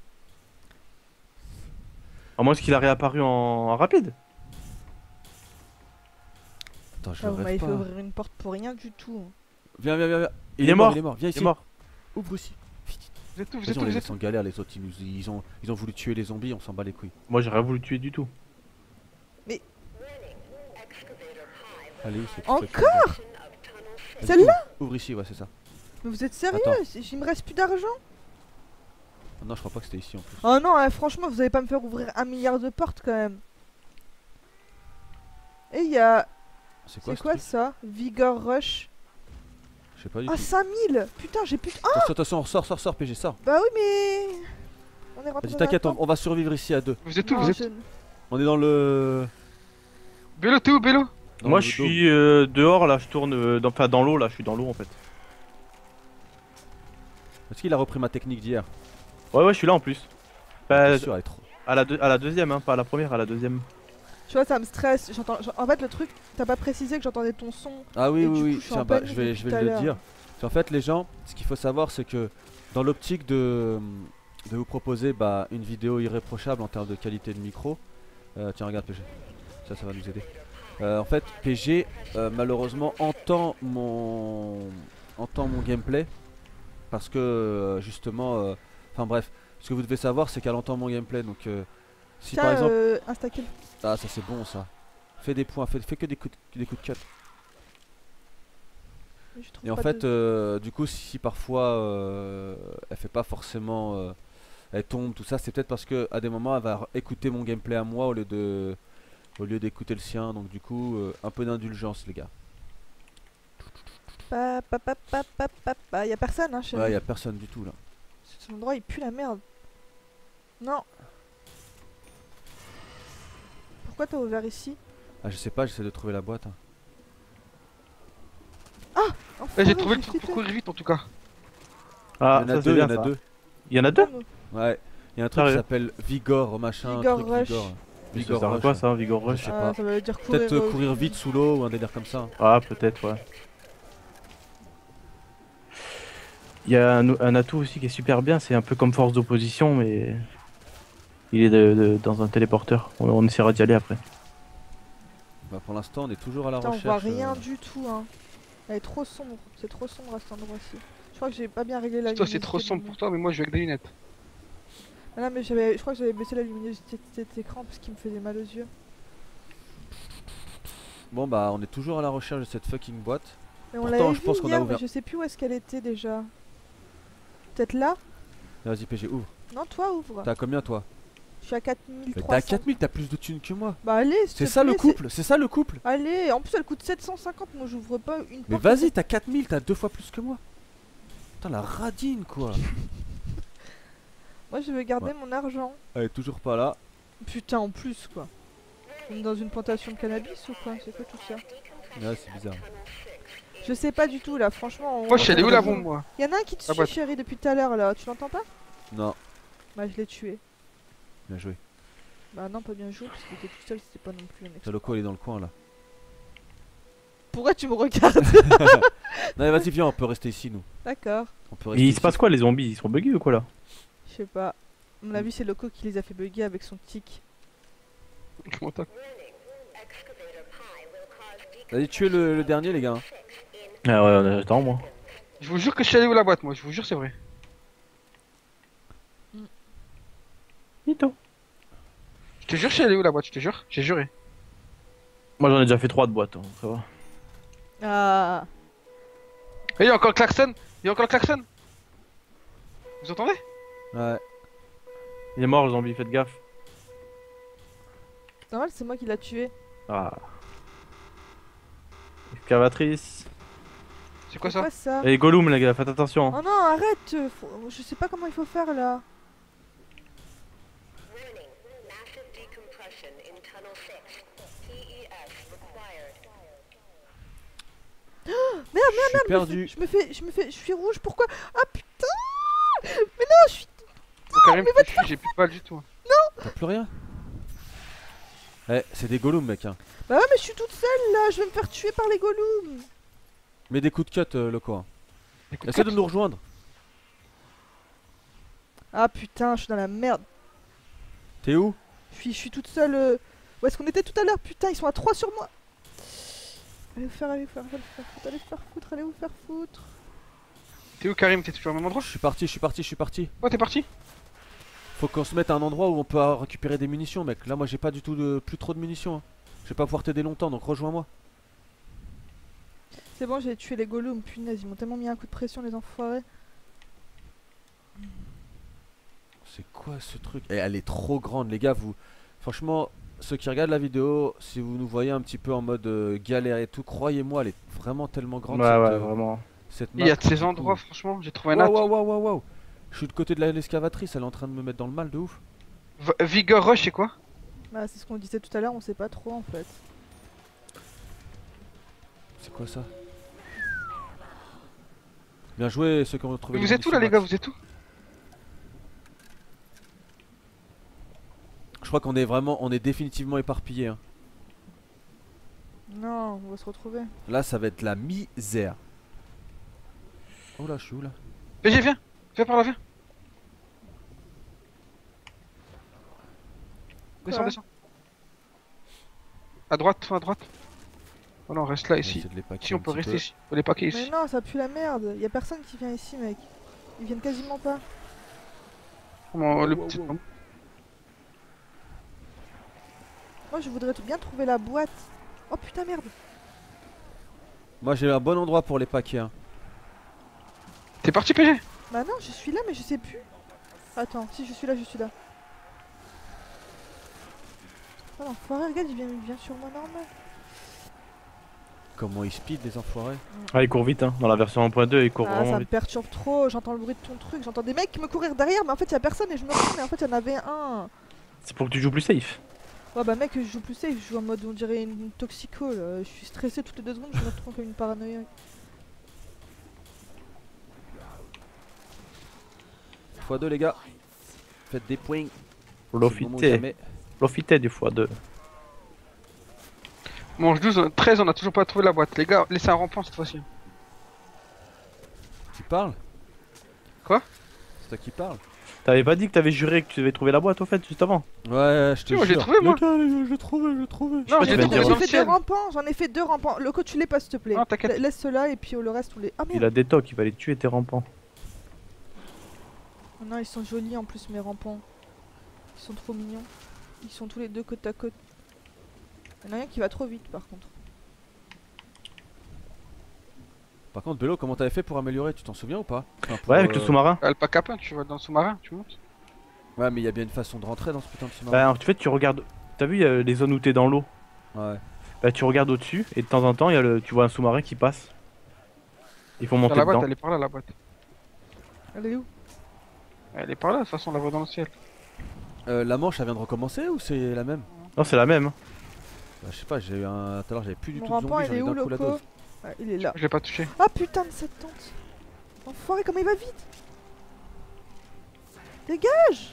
D: À moins qu'il a réapparu en rapide.
A: Attends, je
B: Ah,
A: le
B: vous
A: rêve
B: m'avez fait
A: pas.
B: ouvrir une porte pour rien du tout.
A: Viens, viens, viens, viens.
D: Il est mort.
A: Il est mort. Viens
D: Il
A: ici.
D: est mort.
A: Ouvre ici.
C: Vous êtes où? Vous
A: Vas-y,
C: êtes
A: on
C: où?
A: les
C: Vous
A: laisse
C: êtes
A: en
C: où?
A: galère, les autres. Ils ont voulu tuer les zombies, on s'en bat les couilles.
D: Moi, j'aurais voulu tuer du tout.
A: Allez, où c'est
B: Encore
A: Vas-y,
B: Celle-là
A: Ouvre ici, ouais, c'est ça.
B: Mais vous êtes sérieux?
A: Attends.
B: Il me reste plus d'argent?
A: Ah non, je crois pas que c'était ici en plus.
B: Oh non, franchement, vous allez pas me faire ouvrir 1 milliard de portes quand même. Et il y a.
A: C'est quoi,
B: C'est quoi ça? Vigor Rush.
A: Je sais pas du
B: Ah,
A: tout.
B: 5000! Putain, j'ai plus. Ah,
A: Attention, sors, PG, sors.
B: bah oui, mais. On est rentré
A: Vas-y,
B: dans
A: t'inquiète,
B: la
A: on va survivre ici à deux.
C: Vous êtes où?
B: Non,
C: Vous êtes
B: je-
A: On est dans le.
C: Bélo, t'es où, Bélo?
A: dans
D: Moi,
A: le
D: je
A: dôme.
D: suis dehors, là. Je tourne dans l'eau, là. Je suis dans l'eau, en fait.
A: Est-ce qu'il a repris ma technique d'hier?
D: Ouais, je suis là en plus. Bah,
A: Bien sûr, elle est trop.
D: à la deuxième, hein, pas à la première, à la deuxième.
B: Tu vois, ça me stresse. En fait, le truc, t'as pas précisé que j'entendais ton son.
A: Ah oui,
B: Et
A: oui,
B: du
A: oui.
B: coup, je suis
A: Tiens,
B: en
A: bah,
B: panique
A: je vais
B: depuis tout à
A: le
B: l'heure.
A: dire. En fait, les gens, ce qu'il faut savoir, c'est que dans l'optique de vous proposer une vidéo irréprochable en termes de qualité de micro. Tiens, regarde PG. Ça va nous aider. En fait, PG, malheureusement, entend mon gameplay. Parce que, justement. Enfin, bref. Ce que vous devez savoir, c'est qu'elle entend mon gameplay. Donc, si
B: Tiens,
A: par exemple.
B: Instakill.
A: Ah, ça c'est bon ça. Fais des points, fais que des coups de cut.
B: Je trouve
A: Et en
B: pas
A: fait,
B: de-
A: du coup, si parfois elle fait pas forcément. Elle tombe, tout ça, c'est peut-être parce que à des moments elle va écouter mon gameplay à moi au lieu d'écouter le sien. Donc, du coup, un peu d'indulgence, les gars.
B: Y a personne, hein, chez
A: Ouais,
B: nous.
A: y a personne du tout là.
B: Cet endroit, il pue la merde. Non. Pourquoi t'as ouvert ici?
A: Ah, je sais pas, j'essaie de trouver la boîte. Hein.
B: Enfin,
C: J'ai trouvé le
B: j'ai
C: truc pour
B: flippé.
C: courir vite en tout cas.
D: Ah,
A: Il y en a
D: ça,
A: deux,
D: c'est
A: il y
D: bien,
A: en a
D: ça.
A: deux.
D: Il y en a deux?
A: Ouais. Il y a un truc qui
D: Sérieux
A: s'appelle Vigor machin.
B: Vigor
A: un truc
B: Rush.
A: Vigor.
D: Mais ça
A: Vigor
D: sert à
A: Rush.
D: quoi ça, hein, Vigor
A: Je
D: Rush?
A: sais pas.
B: Ça veut dire courir
A: Peut-être courir vite sous l'eau ou un délire comme ça.
D: Ah, peut-être, ouais. Il y a un atout aussi qui est super bien, c'est un peu comme force d'opposition, mais il est dans un téléporteur. On essaiera d'y aller après.
A: Bah pour l'instant on est toujours à la
B: Putain, on
A: recherche.
B: voit rien du tout, hein. Elle est trop sombre, c'est trop sombre à cet endroit-ci. Je crois que j'ai pas bien réglé la
C: Toi,
B: luminosité.
C: c'est trop
B: de
C: sombre
B: mon-
C: pour toi, mais moi, je joue avec des lunettes.
B: Ah non, mais je crois que j'avais baissé la luminosité de cet écran parce qu'il me faisait mal aux yeux.
A: Bon bah on est toujours à la recherche de cette fucking boîte.
B: Mais on
A: Pourtant,
B: l'avait
A: je
B: vu
A: pense qu'on a
B: hier, mais
A: ouvert.
B: je sais plus où est-ce qu'elle était déjà. Peut-être là?
A: Vas-y PG ouvre.
B: Non, toi ouvre.
A: T'as combien toi?
B: Je suis à
A: Mais
B: 4300.
A: t'as 4000, t'as plus de thunes que moi.
B: Bah allez, s'il
A: C'est
B: te
A: ça le
B: plaît,
A: couple, c'est ça le couple.
B: Allez, en plus elle coûte 750, moi j'ouvre pas une
A: Mais
B: porte.
A: vas-y, t'as 4000, t'as 2 fois plus que moi. Putain la radine quoi.
B: Moi je veux garder
A: Ouais.
B: mon argent.
A: Elle est toujours pas là.
B: Putain, en plus quoi. On est dans une plantation de cannabis ou quoi? C'est quoi tout ça?
A: Ouais c'est bizarre.
B: Je sais pas du tout là, franchement.
C: Moi, je suis allé où la bombe, moi?
B: Y'en a un qui te
C: Ah
B: suit,
C: bah.
B: chérie, depuis tout à l'heure là, tu l'entends pas?
A: Non,
B: Bah je l'ai tué.
A: bien joué.
B: Bah non, pas bien joué, parce qu'il était tout seul, c'était pas non plus un
A: Le
B: expert.
A: loco il est dans le coin là.
B: Pourquoi tu me regardes?
A: Non mais vas-y viens, on peut rester ici nous.
B: D'accord,
A: On peut
D: Mais
A: rester
D: il
A: ici.
D: se passe quoi les zombies? Ils sont buggés ou quoi là?
B: je sais pas. À mon avis, c'est Loco qui les a fait bugger avec son tic.
C: Comment t'as-
A: Vas-y tuez le dernier les gars. Hein.
D: Ah ouais, attends moi.
C: Je vous jure que je suis allé où la boîte, moi, je vous jure, c'est vrai.
D: Mytho.
C: Je te jure, je suis allé où la boîte, je te jure, j'ai juré.
D: Moi j'en ai déjà fait 3 de boîtes, hein, ça va.
B: Ah,
C: Et il y a encore le klaxon, il y a encore le klaxon. Vous entendez?
A: Ouais.
D: Il est mort le zombie, faites gaffe.
B: c'est normal, c'est moi qui l'a tué.
D: Ah. Excavatrice.
C: C'est quoi
B: C'est
C: ça?
B: quoi ça?
D: Et Gollum les gars, faites attention.
B: Oh non, arrête! Je sais pas comment il faut faire là.
A: Je suis perdu.
B: Je suis rouge, pourquoi? Ah putain! Mais non, je suis.
C: Bon, Karim, j'ai plus de balles du tout.
A: T'as plus rien. Eh c'est des golems mec hein.
B: Bah ouais, mais je suis toute seule là, je vais me faire tuer par les golems.
A: Mets des coups de cut loco. Hein.
C: Écoute,
A: Essaie de nous rejoindre.
B: Ah putain, je suis dans la merde.
A: T'es où?
B: Je suis toute seule. Où est-ce qu'on était tout à l'heure? Putain, ils sont à 3 sur moi. Allez vous faire foutre, allez vous faire foutre.
C: T'es où Karim? T'es toujours au même endroit?
A: Je suis parti.
C: Oh, t'es parti?
A: Faut qu'on se mette à un endroit où on peut récupérer des munitions mec. Là moi j'ai pas du tout plus trop de munitions. Hein. Je vais pas pouvoir t'aider longtemps donc rejoins-moi.
B: C'est bon, j'ai tué les golems, punaise, ils m'ont tellement mis un coup de pression les enfoirés.
A: C'est quoi ce truc? Eh, elle est trop grande les gars vous. Franchement ceux qui regardent la vidéo, si vous nous voyez un petit peu en mode galère et tout, croyez-moi elle est vraiment tellement grande.
D: Ouais,
A: cette,
D: ouais, vraiment.
A: cette
C: Il y a
A: map.
C: de ces endroits, franchement, j'ai trouvé un
A: Waouh
C: at.
A: waouh. Je suis de côté de l'escavatrice, elle est en train de me mettre dans le mal de ouf.
C: Vigor Rush, c'est quoi?
B: Bah, c'est ce qu'on disait tout à l'heure, on sait pas trop en fait.
A: C'est quoi ça? Bien joué ceux qui ont trouvé.
C: Mais
A: les
C: vous êtes où là,
A: munitions,
C: les gars?
A: Max.
C: Vous êtes où?
A: Je crois qu'on est vraiment, on est définitivement éparpillé. Hein.
B: Non, on va se retrouver.
A: Là ça va être la misère. Oh là je suis où là?
C: PG, viens! Viens par là, viens! Descends,
B: Quoi?
C: descends. À droite, à droite. Voilà, on reste là,
A: On va
C: ici.
A: essayer de les paquer
C: Si, on
A: un
C: peut
A: petit
C: rester
A: peu.
C: ici. On les paquer
B: Mais
C: ici.
B: non, ça pue la merde. Y a personne qui vient ici, mec. Ils viennent quasiment pas.
C: Comment, le
A: Wow,
C: petit...
A: wow.
B: Moi, je voudrais bien trouver la boîte. Oh putain, merde.
A: Moi j'ai un bon endroit pour les paquer. Hein.
C: T'es parti, PG?
B: Bah non, je suis là, mais je sais plus. Attends, si je suis là, je suis là. Oh l'enfoiré, regarde, il vient sur moi normal.
A: Comment ils speed les enfoirés?
D: Ah, il court vite, hein. Dans la version 1.2, il court
B: Ah,
D: vraiment
B: ça me
D: vite.
B: perturbe trop, j'entends le bruit de ton truc, j'entends des mecs me courir derrière, mais en fait y a personne et je me rends, mais en fait y en avait un.
D: C'est pour que tu joues plus safe.
B: Ouais bah mec, je joue plus safe, je joue en mode on dirait une toxico là. Je suis stressé toutes les 2 secondes, je me retrouve comme une paranoïaque.
A: x2 les gars. Faites des points. C'est le moment ou
D: Profitez.
A: jamais.
D: Profitez du x2.
C: Manche 12, 13, on a toujours pas trouvé la boîte. Les gars, laissez un rampant cette fois-ci.
A: Tu parles?
C: Quoi?
A: C'est toi qui parles?
D: T'avais pas dit que t'avais juré que tu devais trouver la boîte au fait juste avant?
A: Ouais, je te
C: Si, moi,
A: jure.
C: j'ai trouvé, moi.
A: Les gars, les gars, j'ai trouvé.
C: Non,
D: tu
C: j'ai
D: vas
C: trouvé
D: dire,
C: dans
B: J'ai
C: le
B: fait
C: ciel.
B: deux rampants, j'en ai fait 2 rampants. Loco, tu les passes s'il te plaît.
C: Non, t'inquiète.
B: Laisse ceux-là et puis le reste, on les. Ah
D: Il
B: merde!
D: a des tocs, il va les tuer tes rampants.
B: Non, ils sont jolis en plus, mes rampants. Ils sont trop mignons. Ils sont tous les deux côte à côte. Il y en a un qui va trop vite par contre.
A: Par contre, Bello, comment t'avais fait pour améliorer? Tu t'en souviens ou pas? Enfin, pour,
D: Ouais, avec le sous-marin.
C: Alpaca plein, tu vas dans le sous-marin, tu montes.
A: Ouais, mais il y a bien une façon de rentrer dans ce putain de sous-marin.
D: Bah, en fait, tu regardes. T'as vu les zones où t'es dans l'eau?
A: Ouais.
D: Bah, tu regardes au-dessus et de temps en temps, tu vois un sous-marin qui passe. Il faut
C: Dans
D: monter
C: la boîte,
D: dedans.
C: elle est par là, la boîte.
B: Elle est où?
C: Elle est par là, de toute façon, on la voit dans le ciel.
A: La manche, elle vient de recommencer ou c'est la même?
D: Non, c'est la même. Hein.
A: Bah, je sais pas, j'ai eu un. Tout à l'heure, j'avais plus du
B: Mon
A: tout de
B: rampant,
A: zombies,
B: il
A: j'en
B: est
A: ai
B: où,
A: d'un coup la
B: Loco?
A: dose.
B: Ouais, il est là.
C: Je l'ai pas touché.
B: Ah putain de cette tente! Enfoiré, comme il va vite! Dégage!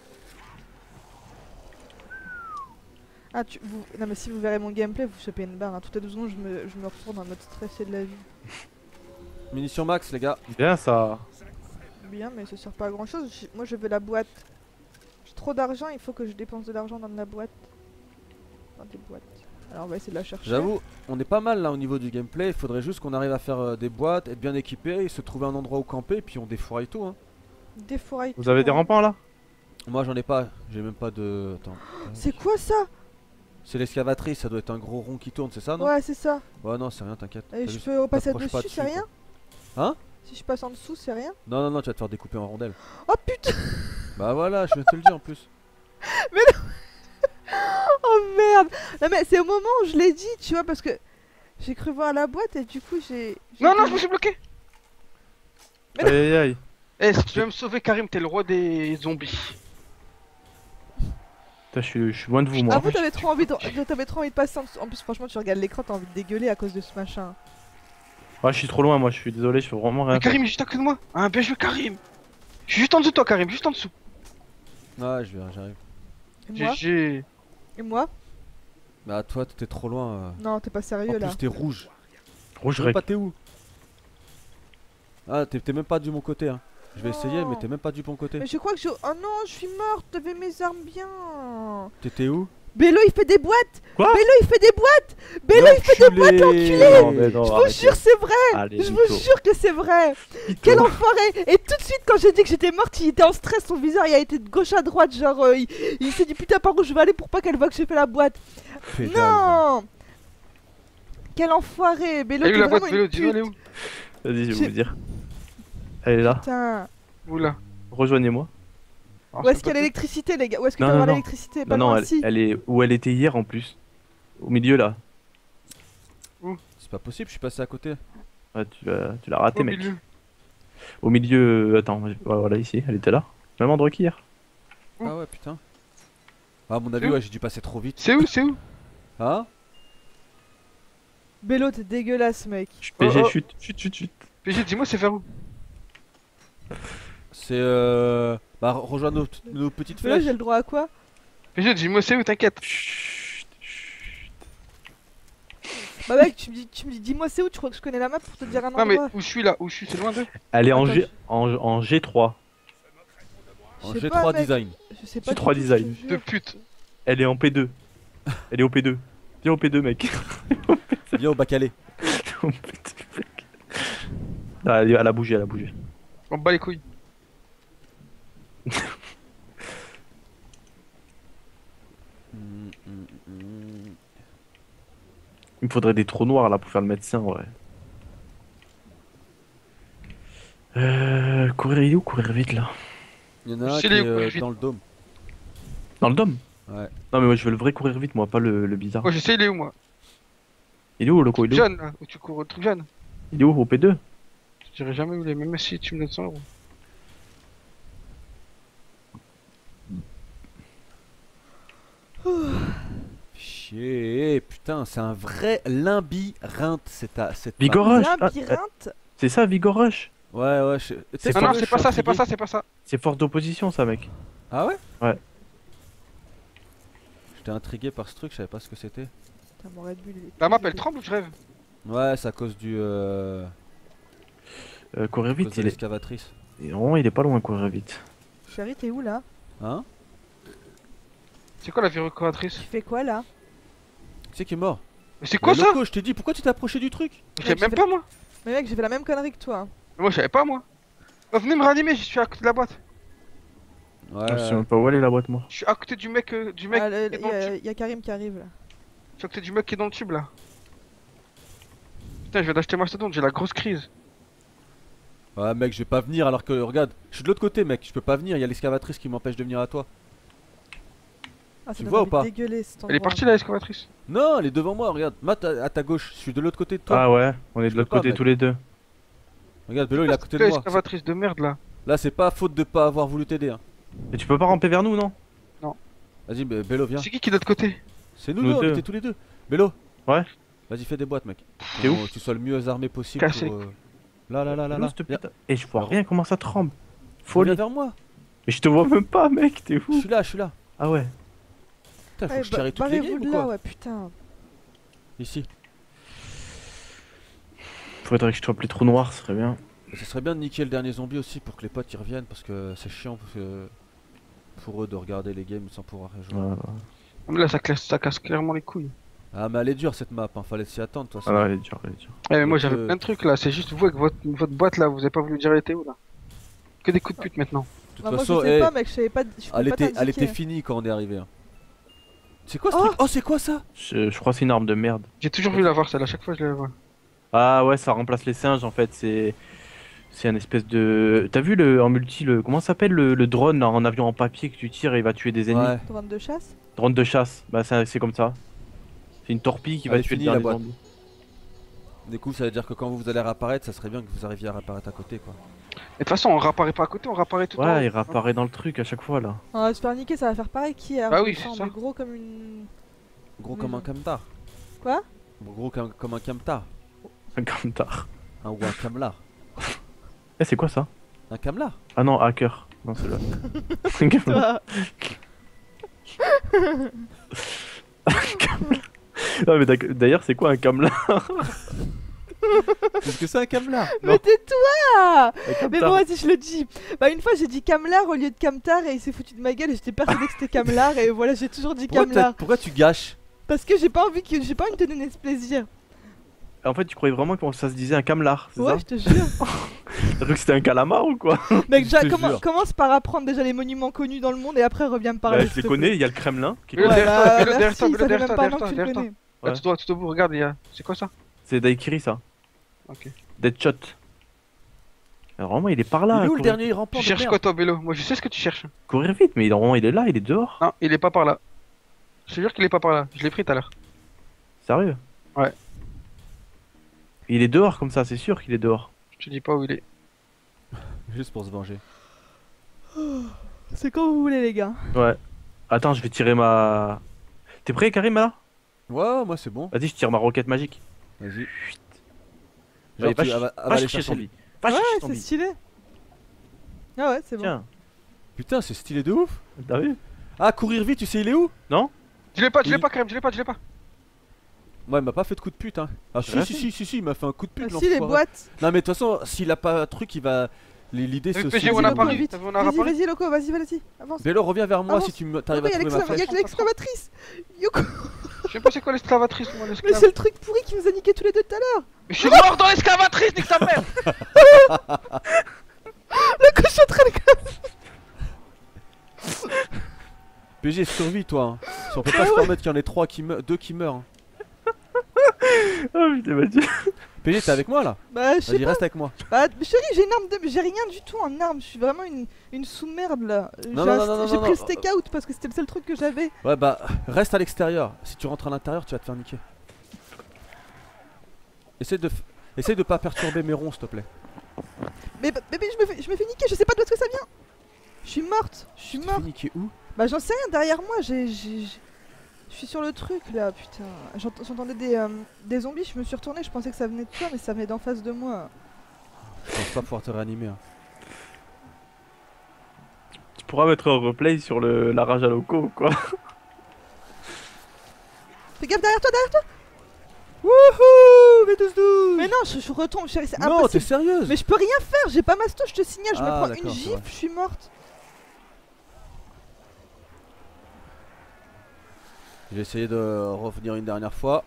B: Ah, non, mais si vous verrez mon gameplay, vous chopez une barre. Hein. Toutes les 2 secondes, je me retourne en mode stressé de la vie.
A: Munitions max, les gars.
D: Bien ça.
B: Bien, mais ça sert pas à grand chose. Moi, je veux la boîte. J'ai trop d'argent, il faut que je dépense de l'argent dans de la boîte. Dans des boîtes. Alors, on va essayer de la chercher.
A: J'avoue, on est pas mal là au niveau du gameplay. Il faudrait juste qu'on arrive à faire des boîtes, être bien équipé, se trouver un endroit où camper, et puis on défouraille tout. Hein.
B: Des forêts.
D: Vous avez des rampants là?
A: Moi, j'en ai pas. J'ai même pas de. Attends.
B: C'est quoi ça?
A: C'est l'excavatrice, ça doit être un gros rond qui tourne, c'est ça, non?
B: Ouais, c'est ça.
A: Ouais, non, c'est rien, t'inquiète.
B: Et
A: T'as
B: je
A: juste-
B: peux passer
A: t'approches pas
B: dessus, c'est
A: dessus,
B: rien?
A: Hein?
B: Si je passe en dessous, c'est rien?
A: Non, non, non, tu vas te faire découper en rondelles.
B: Oh putain!
A: Bah voilà, je viens de te le dire en plus.
B: Oh merde! Non, mais c'est au moment où je l'ai dit, tu vois, parce que j'ai cru voir la boîte et du coup, j'ai.
C: Non, non, je me suis bloqué.
B: Mais non.
D: Aïe aïe aïe.
C: Eh, si tu veux me sauver, Karim, t'es le roi des zombies.
D: Putain, je suis loin de vous
B: Ah,
D: moi.
B: vous, t'avais trop envie de passer en dessous. En plus, franchement, tu regardes l'écran, t'as envie de dégueuler à cause de ce machin.
D: Ouais, je suis trop loin moi, je suis désolé, je fais vraiment rien.
C: Mais Karim, il est juste à côté de moi. Ah, bien joué, Karim. Je suis juste en dessous de toi, Karim, juste en dessous.
A: Ouais, j'arrive.
B: Et moi?
C: GG.
B: Et moi?
A: Bah toi, t'es trop loin.
B: Non, t'es pas
A: En
B: sérieux là.
A: plus, t'es rouge.
D: Rouge
A: Je sais même
D: rec.
A: pas t'es où. Ah, t'es même pas du bon côté. Hein. Je vais
B: Non.
A: essayer, mais t'es même pas du bon côté.
B: Mais je crois que je. Oh non, je suis morte, t'avais mes armes bien.
A: T'étais où?
B: Bello, il fait des boîtes!
D: Quoi?
B: Bello, il fait des boîtes! Bello, il fait des boîtes, l'enculé!
D: Non, mais non,
B: Je vous
D: arrêtez.
B: jure, c'est vrai!
D: Allez,
B: Je vous
D: Vito.
B: jure que c'est vrai!
D: Vito.
B: Quel enfoiré! Et tout de suite, quand j'ai dit que j'étais morte, il était en stress, son viseur il a été de gauche à droite, genre il s'est dit putain, par où je vais aller pour pas qu'elle voit que j'ai fait la boîte.
A: Fais dalle, va.
B: Non! Quel enfoiré! Bello,
C: Elle est
B: t'es
C: où la
B: vraiment
C: boîte
B: une
C: vélo? Dis-nous, elle est
B: pute.
C: où?
D: Vas-y, je vais
B: J'ai-
D: vous dire. Elle est là,
B: Putain.
C: Oula.
D: rejoignez-moi.
C: Alors,
B: Où est-ce
C: c'est
B: qu'il y a
C: pas
B: l'électricité, les gars? Où est-ce que
D: Non,
B: tu vas
D: non,
B: avoir
D: non.
B: l'électricité? Pas
D: Non, non,
B: loin,
D: elle,
B: si.
D: elle est où elle était hier en plus. Au milieu là.
A: C'est pas possible, je suis passé à côté.
D: Ouais, tu l'as raté,
C: au
D: mec.
C: milieu.
D: Au milieu. Attends, voilà, ici, elle était là. Même endroit qu'hier.
C: Où?
A: Ah ouais, putain. Ah, à mon avis,
C: C'est où?
A: ouais, j'ai dû passer trop vite.
C: C'est où? C'est où?
A: Hein?
B: Bello, t'es dégueulasse, mec.
D: Chut, PG,
C: Oh, oh.
D: chut.
C: PG, dis-moi, c'est vers où?
A: C'est Bah, rejoins nos petites
B: Bello,
A: flèches.
B: j'ai le droit à quoi?
C: PG, dis-moi, c'est où? T'inquiète.
D: Chut.
B: Bah, mec, tu me dis, dis-moi c'est où? Tu crois que je connais la map pour te dire un
C: Non, mais
B: endroit?
C: où je suis là? Où je suis? C'est loin d'eux?
D: Elle est en,
B: Attends,
D: G, en G3.
A: En
B: Je sais
A: G3
B: pas, mec.
A: design.
B: Je sais pas.
D: G3
B: du tout,
D: design.
B: je te
C: De
B: jure.
C: pute.
D: Elle est en P2. Elle est au P2. Viens au P2, mec.
A: Viens au bac à lait.
D: Au P2, mec. Ah, elle a bougé, elle a bougé.
C: On bat les couilles.
D: Il me faudrait des trous noirs là pour faire le médecin, ouais. Courir, il est où courir vite là?
A: Il y en a un
C: Je sais
A: qui
C: les
A: est
C: courir vite.
A: dans le dôme.
D: Dans le dôme?
A: Ouais.
D: Non mais moi je veux le vrai courir vite, moi, pas le bizarre.
C: Moi, je sais, il est où, moi?
D: Il est où le coup? Il est où?
C: Jeune, là, où tu cours au truc jeune.
D: Il est où au P2?
C: Je dirais jamais où il est, même si tu me donnes 100 €.
A: Chier, putain, c'est un vrai labyrinthe cette map.
D: Vigoroche! Ah,
B: Labyrinthe?
D: c'est ça, Vigoroche!
A: Ouais, ouais,
D: C'est
C: Non, non,
A: je
C: c'est
A: suis
C: pas ça, c'est pas
A: intrigué.
C: ça, c'est pas ça.
D: C'est force d'opposition ça, mec.
A: Ah ouais?
D: Ouais.
A: J'étais intrigué par ce truc, je savais pas ce que c'était.
B: Putain, mon Red Bull, il est
C: La map
B: plus
C: elle tremble ou je rêve?
A: Ouais, c'est à cause du.
D: Courir
A: à cause
D: vite,
A: de l'excavatrice.
D: Non, il est pas loin, courir vite.
B: Chérie, t'es où là?
A: Hein?
C: C'est quoi la vie recuratrice?
B: Tu fais quoi là?
A: Tu sais qui est mort?
C: Mais c'est quoi
A: Mais
C: ça?
A: Loco, je t'ai dit, pourquoi tu t'es approché du truc?
C: Je savais même pas moi.
B: Mais mec, j'ai fait la même connerie que toi.
C: Mais moi je savais pas moi. Oh, venez me réanimer, je suis à côté de la boîte.
A: Ouais.
D: Je sais même pas où elle est la boîte, moi.
C: Je suis à côté du mec qui est dans le tube.
B: Il y a Karim qui arrive là.
C: Je suis à côté du mec qui est dans le tube là. Putain, je viens d'acheter Mastodon, j'ai la grosse crise.
A: Ouais, mec, je vais pas venir alors que. Regarde, je suis de l'autre côté, mec, je peux pas venir, il y a l'excavatrice qui m'empêche de venir à toi.
B: Ah,
A: Tu
B: ça
A: vois
B: donne
A: ou pas
B: envie de dégueuler, cet
C: Elle est
B: endroit.
C: partie là, l'excavatrice.
A: Non, elle est devant moi, regarde. Matt à ta gauche, je suis de l'autre côté de toi.
D: Ah ouais, on est de
A: Je
D: l'autre
A: peux pas,
D: côté
A: mec.
D: tous les deux.
A: Regarde, Bélo, il est à côté
C: C'est
A: de
C: quoi
A: moi.
C: l'excavatrice de merde là?
A: Là, c'est pas faute de pas avoir voulu t'aider. Hein.
D: Mais tu peux pas ramper vers nous, non?
A: Vas-y, Bélo, viens.
C: C'est qui est de l'autre côté?
A: C'est nous,
D: Nous
A: non, on
D: deux.
A: était tous les deux. Bélo.
D: Ouais.
A: Vas-y, fais des boîtes, mec.
D: T'es où?
A: Pour que tu sois le mieux armé possible.
C: Cassé.
A: Pour, Là, là, là, là,
D: Nous,
A: là.
D: cette
A: Viens.
D: putain. Et je vois rien comment ça tremble.
A: Viens
D: Folie.
A: vers moi.
D: Mais je te vois même pas, mec, t'es
A: Je
D: fou.
A: suis là, je suis là.
D: Ah ouais.
A: Putain, faut
B: Ouais,
A: que je tire toutes les
B: barrez-vous
A: games
B: de
A: ou
B: là,
A: quoi?
B: ouais, putain.
A: Ici.
D: Faudrait que je chope les trous noirs, ce serait bien.
A: Ce serait bien de niquer le dernier zombie aussi pour que les potes y reviennent parce que c'est chiant pour eux de regarder les games sans pouvoir y jouer.
D: Ouais, ouais.
C: Mais là ça casse clairement les couilles.
A: Ah mais elle est dure cette map, hein. Fallait s'y attendre de toute
D: Ah
A: façon.
D: non, elle est dure, elle est dure.
C: Eh mais moi
A: Donc,
C: j'avais plein de trucs là, c'est juste vous avec votre boîte là, vous avez pas voulu dire elle était où là? Que des coups de pute maintenant.
A: De toute
B: Bah, moi
A: façon,
B: je sais
A: eh,
B: pas, mec, je savais pas. Je pouvais pas
A: elle était
B: t'indiquer.
A: finie quand on est arrivé. Hein. C'est quoi ce
B: Oh
A: truc? Oh c'est quoi ça?
D: Je crois que c'est une arme de merde.
C: J'ai toujours voulu la voir celle à chaque fois je la vois.
D: Ah ouais, ça remplace les singes en fait, c'est un espèce de... T'as vu en multi, comment ça s'appelle le drone là, en avion en papier que tu tires et il va tuer des ennemis?
A: Ouais.
B: Drone de chasse?
D: Drone de chasse, bah c'est comme ça. C'est une torpille qui
A: Elle
D: va
A: est
D: tuer
A: finie,
D: le
A: la
D: dernier
A: boîte.
D: zombie.
A: Du coup ça veut dire que quand vous allez réapparaître, ça serait bien que vous arriviez à réapparaître à côté quoi.
C: Et de toute façon on réapparaît pas à côté, on réapparaît tout en
D: Ouais,
C: haut.
D: il réapparaît dans le truc à chaque fois là.
B: On va se faire niquer, ça va faire pareil qu'hier.
C: Bah
B: je
C: oui,
B: le
C: c'est
B: sens,
C: ça.
B: mais gros comme une.
A: Gros
B: Mais
A: comme
B: non.
A: un camtar.
B: Quoi?
A: Gros comme un camtar.
D: Un camtar.
A: Ou un camlar.
D: Eh, c'est quoi ça?
A: Un camlar?
D: Ah non, hacker. Non, c'est là. Un camlar. Ah, mais d'ailleurs, c'est quoi un camlar?
A: Qu'est-ce que c'est un camlar?
B: Mais tais-toi!
D: Un
B: Mais
D: camtar.
B: bon, vas-y, je le dis. Bah, une fois j'ai dit Camlar au lieu de Camtar et il s'est foutu de ma gueule et j'étais persuadée que c'était Camlar et voilà, j'ai toujours dit Camlar.
A: Pourquoi tu gâches?
B: Parce que j'ai pas envie de te donner ce plaisir.
D: En fait, tu croyais vraiment que ça se disait un camelard, c'est
B: Ouais,
D: ça?
B: je te jure.
D: T'as cru que c'était un calamar ou quoi?
B: Mec,
A: Je te jure.
B: commence par apprendre déjà les monuments connus dans le monde et après reviens me parler.
D: Bah,
B: s'il
D: je les
B: te
D: connais,
B: plaît.
D: il y a le Kremlin. Qui est
C: Mais le
B: Ouais,
C: derrière
B: bah,
C: toi, mais le derrière
B: merci,
C: toi, mais le
B: ça fait
C: derrière
B: même
C: toi,
B: pas un an
C: derrière
B: que tu
C: toi,
B: le
C: derrière
B: connais.
C: Là, tout au bout, regarde, il y a. C'est quoi ça?
D: C'est Daikiri ça.
C: Ok.
D: Deadshot. Alors, vraiment, il est par là.
A: Il est où le
D: courir...
A: dernier rampant
C: Tu
A: de
C: cherches
A: merde?
C: quoi toi, Bélo? Moi je sais ce que tu cherches.
D: courir vite, mais normalement, il est là, il est dehors.
C: Non, il est pas par là. Je te jure qu'il est pas par là, je l'ai pris tout à l'heure.
D: Sérieux?
C: Ouais.
D: Il est dehors comme ça, c'est sûr qu'il est dehors.
C: Je te dis pas où il est.
A: Juste pour se venger.
B: C'est quand vous voulez, les gars.
D: Ouais. Attends, je vais tirer ma. T'es prêt, Karim, là?
A: Ouais, moi c'est bon.
D: Vas-y, je tire ma roquette magique.
A: Vas-y.
D: Allez, va,
A: Genre,
D: va
A: avaler
D: chercher
A: chercher
D: son
A: le-
D: lit. Va
B: Ouais,
D: chercher son
B: c'est
D: lit.
B: stylé. Ah ouais, c'est bon.
D: Tiens,
A: Putain, c'est stylé de ouf.
D: t'as vu?
A: Ah, courir vite, tu sais il est où?
C: Je l'ai pas,
A: Il-
C: Karim, je l'ai pas.
A: Ouais, il m'a pas fait de coup de pute, hein. Ah,
D: J'ai rien
A: si, il m'a fait un coup de
B: Ah,
A: pute,
B: si, les
A: l'enfoiré.
B: boîtes.
A: Non, mais de toute façon, s'il a pas un truc, il va. L'idée c'est
C: Le
A: aussi.
C: PG, on a
B: Vas-y,
C: pas
B: Loco,
C: ri.
B: vite.
C: T'as vu, on a
B: Vas-y,
C: réparé.
B: vas-y, Loco, vas-y, avance.
A: Vélo, reviens vers moi
B: Avance.
A: si tu t'arrives à
B: Loco,
A: trouver ma flèche.
B: il y a l'exclamatrice. Yoko,
C: Je sais pas c'est quoi l'esclavatrice, moi,
B: mais
C: l'esclave.
B: c'est le truc pourri qui nous a niqué tous les deux tout à l'heure.
C: Mais je suis mort dans l'esclavatrice, nique ta mère!
B: Loco, je suis en train de.
A: PG, survie toi. Hein. Si on peut pas se permettre qu'il y en ait deux qui meurent. Hein.
D: Oh putain, Mathieu.
A: PG, t'es avec moi là?
B: Bah, je sais
A: Vas-y,
B: pas.
A: reste avec moi.
B: Bah, chérie, j'ai une arme de. J'ai rien du tout en arme. Je suis vraiment une sous-merde là.
A: Non, non, non,
B: J'ai
A: non,
B: pris le
A: non.
B: stake-out parce que c'était le seul truc que j'avais.
A: Ouais, bah, reste à l'extérieur. Si tu rentres à l'intérieur, tu vas te faire niquer. Essaye de pas perturber mes ronds, s'il te plaît.
B: Mais bébé, je me fais niquer. Je sais pas d'où est-ce que ça vient. Je suis morte. Je suis
A: Tu te fais
B: morte.
A: niquer où?
B: Bah, j'en sais rien. Derrière moi, je suis sur le truc là, putain. J'entendais des zombies, je me suis retourné, je pensais que ça venait de toi, mais ça venait d'en face de moi.
A: Je pense pas pouvoir te réanimer. Hein.
D: pourra mettre un replay sur la rage à loco quoi.
B: Fais gaffe derrière toi, derrière toi.
A: Wouhou V12-12.
B: Mais non, je retombe, chérie, c'est
A: Non, t'es
B: impossible.
A: sérieuse?
B: Mais je peux rien faire, j'ai pas masto, je te signale, je me
A: Ah,
B: prends
A: d'accord,
B: une
A: c'est
B: gifle,
A: vrai.
B: je suis morte.
A: J'ai essayé de revenir une dernière fois.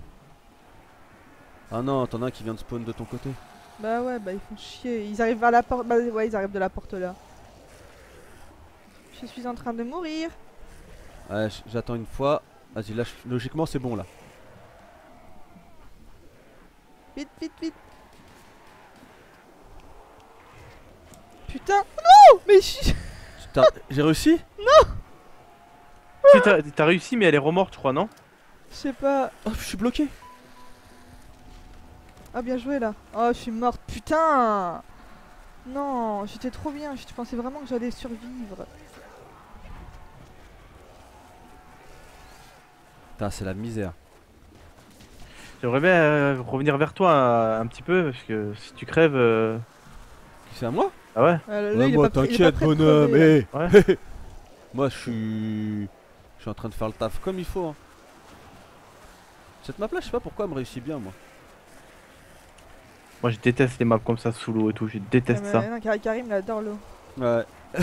A: Ah non, t'en as un qui vient de spawn de ton côté.
B: Bah ouais, bah ils font chier, ils arrivent à la porte, bah ouais, ils arrivent de la porte là. Je suis en train de mourir.
A: Ouais, j'attends une fois. Vas-y, là, logiquement, c'est bon là.
B: Vite, vite, vite. Putain, non. Mais je suis...
A: J'ai réussi?
D: Si t'as réussi mais elle est remorte je crois non?
B: Je sais pas.
A: Oh, je suis bloqué.
B: Ah bien joué là. Oh, je suis morte, putain. Non, j'étais trop bien, je pensais vraiment que j'allais survivre.
A: Putain, c'est la misère.
D: J'aimerais bien revenir vers toi un petit peu parce que si tu crèves...
A: C'est à moi?
D: Ah ouais?
B: Là,
A: Ouais,
B: il est
A: moi,
B: pas prêt- il est
A: t'inquiète,
B: pas prêt de
A: bonhomme.
B: crever, là.
A: Eh. Moi, je suis en train de faire le taf comme il faut. Hein. Cette map là, je sais pas pourquoi elle me réussit bien, moi.
D: Moi je déteste les maps comme ça sous l'eau et tout, je déteste
B: Ah,
D: ça.
B: mais non, Karim il adore l'eau.
A: Ouais.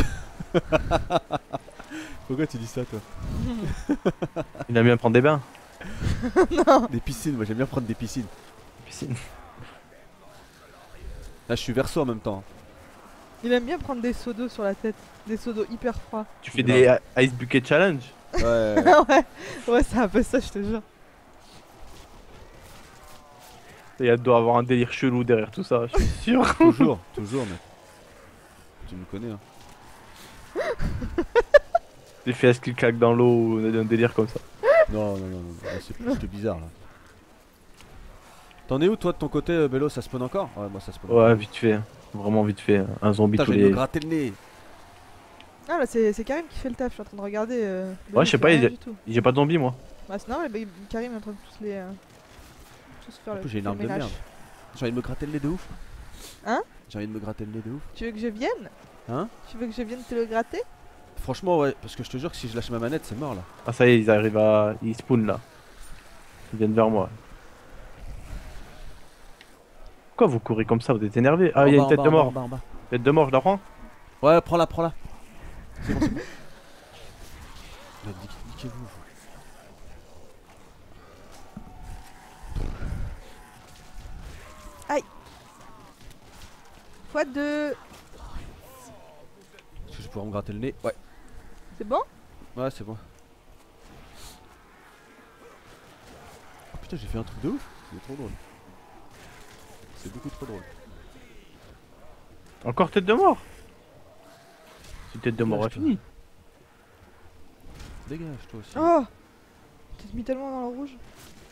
A: Pourquoi tu dis ça, toi?
D: Il aime bien prendre des bains.
A: Des piscines, moi j'aime bien prendre des piscines.
D: Piscine.
A: Là, je suis verso en même temps.
B: Il aime bien prendre des seaux d'eau sur la tête, des seaux d'eau hyper froids.
D: Tu fais des Ice Bucket Challenge?
A: Ouais.
B: Ouais, c'est un peu ça, je te jure.
D: Il doit avoir un délire chelou derrière tout ça, je suis sûr.
A: Toujours, toujours, mec. Tu me connais, hein.
D: Des fesses qui claquent dans l'eau ou un délire comme ça.
A: Non, là, c'est plus bizarre là. T'en es où toi de ton côté, Bello? Ça spawn encore? Ouais, moi ça spawn.
D: Ouais, vite fait. Vraiment vite fait. Un zombie
A: Putain,
D: tous
A: je vais me
D: les...
A: gratter le nez.
B: Ah là, c'est Karim qui fait le taf, je suis en train de regarder.
D: Ouais, je sais pas,
B: il
D: il-
B: du tout.
D: J'ai pas de zombie moi.
B: Bah, c'est normal, Karim est en train de tous les. Tous faire
A: En
B: le.
A: plus, j'ai une
B: le
A: arme de
B: ménage.
A: merde. J'ai envie de me gratter le nez de ouf.
B: Hein?
A: J'ai envie de me gratter le nez de ouf.
B: Tu veux que je vienne?
A: Hein?
B: Tu veux que je vienne te le gratter?
A: Franchement, ouais, parce que je te jure que si je lâche ma manette, c'est mort là.
D: Ah ça y est, ils arrivent à... Ils spawnent là. Ils viennent vers moi. Pourquoi vous courez comme ça? Vous êtes énervé? Ah, il y a une tête de mort. Tête de mort, je la prends?
A: Ouais, prends-la, prends-la. C'est bon, c'est bon. Niquez-vous.
B: x2.
A: Est-ce que je pourrais me gratter le nez? Ouais.
B: C'est bon?
A: Ouais, c'est bon. Oh putain, j'ai fait un truc de ouf. C'est trop drôle. C'est beaucoup trop drôle.
D: Encore tête de mort? C'est tête de mort
A: Dégage,
D: infinie.
A: Dégage, toi aussi.
B: Oh! T'es mis tellement dans le rouge.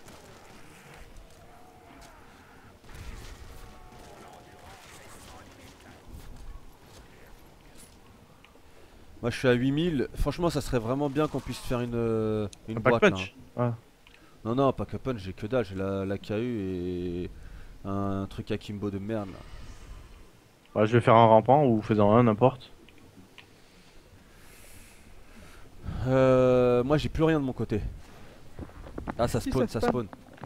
A: Moi, je suis à 8000. Franchement, ça serait vraiment bien qu'on puisse faire une
D: Un pack
A: boîte là.
D: punch. Ouais.
A: Non, non, pas que punch, j'ai que dalle. J'ai la KU et un truc akimbo de merde là.
D: Ouais, je vais faire un rampant ou faisant un, n'importe.
A: Moi, j'ai plus rien de mon côté. Ah, ça
B: Si,
A: spawn,
B: ça
A: ça
B: spawn.
A: spawn.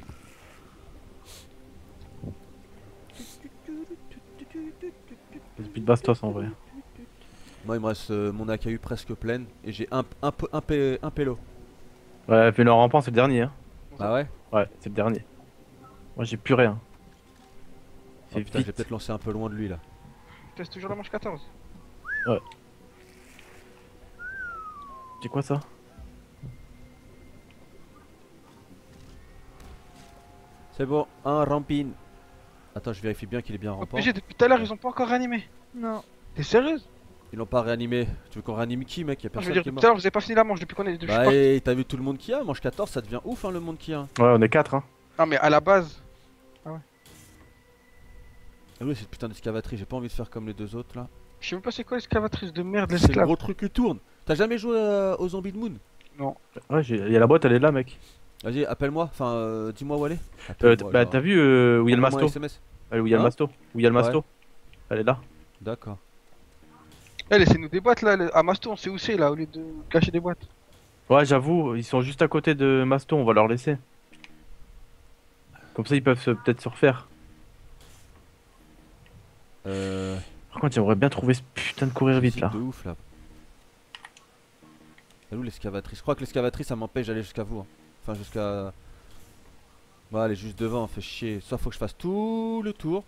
D: Speed bastos en vrai.
A: Moi, il me reste mon AKU presque pleine et j'ai un pélo.
D: Ouais, puis le rampant c'est le dernier. Hein.
A: Ah ouais?
D: Ouais, c'est le dernier. Moi j'ai plus rien.
A: Oh,
D: C'est
A: putain, j'ai
D: vite.
A: peut-être lancé un peu loin de lui là.
C: Tu testes toujours la manche 14.
D: C'est quoi ça?
A: C'est bon, un rampine. Attends, je vérifie bien qu'il est bien rampant.
C: Obligé, depuis tout à l'heure, ils ont pas encore réanimé.
B: Non.
C: T'es sérieuse?
A: Ils l'ont pas réanimé. Tu veux qu'on réanime qui, mec? Y'a
C: Non, je
A: personne
C: veux dire,
A: qui est
C: depuis
A: mort.
C: tout à l'heure, vous avez pas fini la manche depuis qu'on est. depuis que je suis
A: Bah,
C: parti.
A: et t'as vu tout le monde qu'il y a? Manche 14, ça devient ouf, hein, le monde qu'il y a.
D: Ouais, on est 4 hein.
C: Non, mais à la base.
A: Ah oui, cette putain d'excavatrice, j'ai pas envie de faire comme les deux autres là.
C: Je sais même pas c'est quoi l'excavatrice de merde,
A: C'est le
C: l'esclave.
A: gros truc qui tourne. T'as jamais joué aux Zombies de Moon?
D: Ouais, il y a la boîte, elle est là, mec.
A: Vas-y, appelle-moi, enfin, dis-moi où elle est. Appelle-moi,
D: Bah,
A: genre.
D: t'as vu où il y a le
A: Envoie-moi un
D: masto?
A: SMS.
D: Où il y a le
A: Hein?
D: masto? Où il y a le
A: Ouais.
D: masto? Elle est là.
A: D'accord.
C: Eh, laissez-nous des boîtes là, à Masto, on sait où c'est là, au lieu de cacher des boîtes.
D: Ouais, j'avoue, ils sont juste à côté de Masto, on va leur laisser. Comme ça, ils peuvent peut-être se refaire. Par contre, j'aimerais bien trouver ce putain de courir vite
A: j'hésite
D: là.
A: de ouf là. Elle est où l'excavatrice? Je crois que l'excavatrice ça m'empêche d'aller jusqu'à vous. Hein. Enfin jusqu'à... Bon elle est juste devant, fait chier. Soit faut que je fasse tout le tour.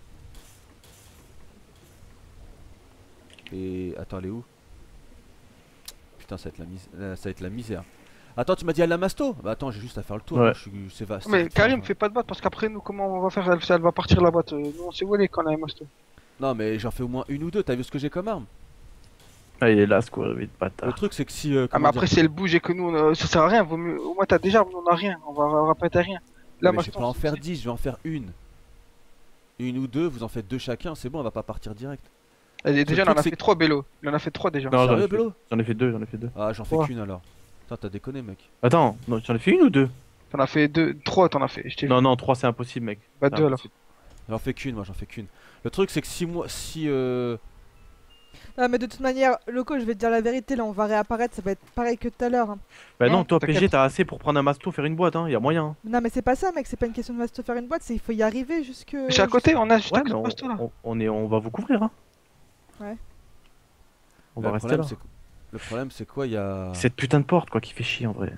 A: Et... Attends elle est où? Putain ça va être ça va être la misère. Attends tu m'as dit à la masto? Bah attends j'ai juste à faire le tour,
D: Ouais.
A: moi, c'est vaste.
C: Mais Karim, fais pas de boîte parce qu'après, nous, comment on va faire? Elle va partir la boîte. Nous, on sait où elle est quand on a Masto.
A: Non mais j'en fais au moins une ou deux, t'as vu ce que j'ai comme arme?
D: Ah, il est là, ce courir vite,
A: Le
D: bâtard.
A: truc c'est que si...
C: Ah, mais
A: comment
C: après,
A: dire,
C: si elle bouge et que nous, ça sert à rien. Vaut mieux... Au moins, t'as déjà, nous, on a rien. On va pas être à rien. Là,
A: mais je
C: Masto,
A: vais pas en faire 10, je vais en faire une. Une ou deux, vous en faites deux chacun, c'est bon on va pas partir direct.
C: elle est déjà,
A: Le
C: on en a
A: truc,
C: fait
A: c'est-
C: 3 Bélo. Il en a fait 3 déjà.
D: Non,
A: Sérieux Bélo?
D: j'en ai fait deux, j'en ai fait deux.
A: Ah j'en fais
C: Ouais.
A: qu'une alors. Putain t'as déconné mec.
D: Attends, non, j'en ai fait une ou deux?
C: T'en as fait 3, t'en as fait. Je t'ai vu.
D: Non, non, trois, c'est impossible, mec.
C: Bah,
D: C'est
C: 2 alors.
D: impossible.
A: J'en fais qu'une, moi j'en fais qu'une. Le truc c'est que si moi... Si...
B: Ah, mais de toute manière, Loco, je vais te dire la vérité, là, on va réapparaître, ça va être pareil que tout à l'heure. Hein.
D: Bah non,
C: Non,
D: toi,
C: t'inquiète.
D: PG, t'as assez pour prendre un masto, faire une boîte, hein, y a moyen.
B: Non, mais c'est pas ça, mec, c'est pas une question de se faire une boîte, c'est il faut y arriver jusque.
C: Mais c'est à côté, on a juste
D: Ouais,
C: à
D: mais
C: côté de Masto là.
D: on va vous couvrir, hein.
B: Ouais.
D: On
A: le
D: va rester
A: problème,
D: là.
A: c'est le problème c'est quoi, il y a...
D: Cette putain de porte, quoi, qui fait chier en vrai.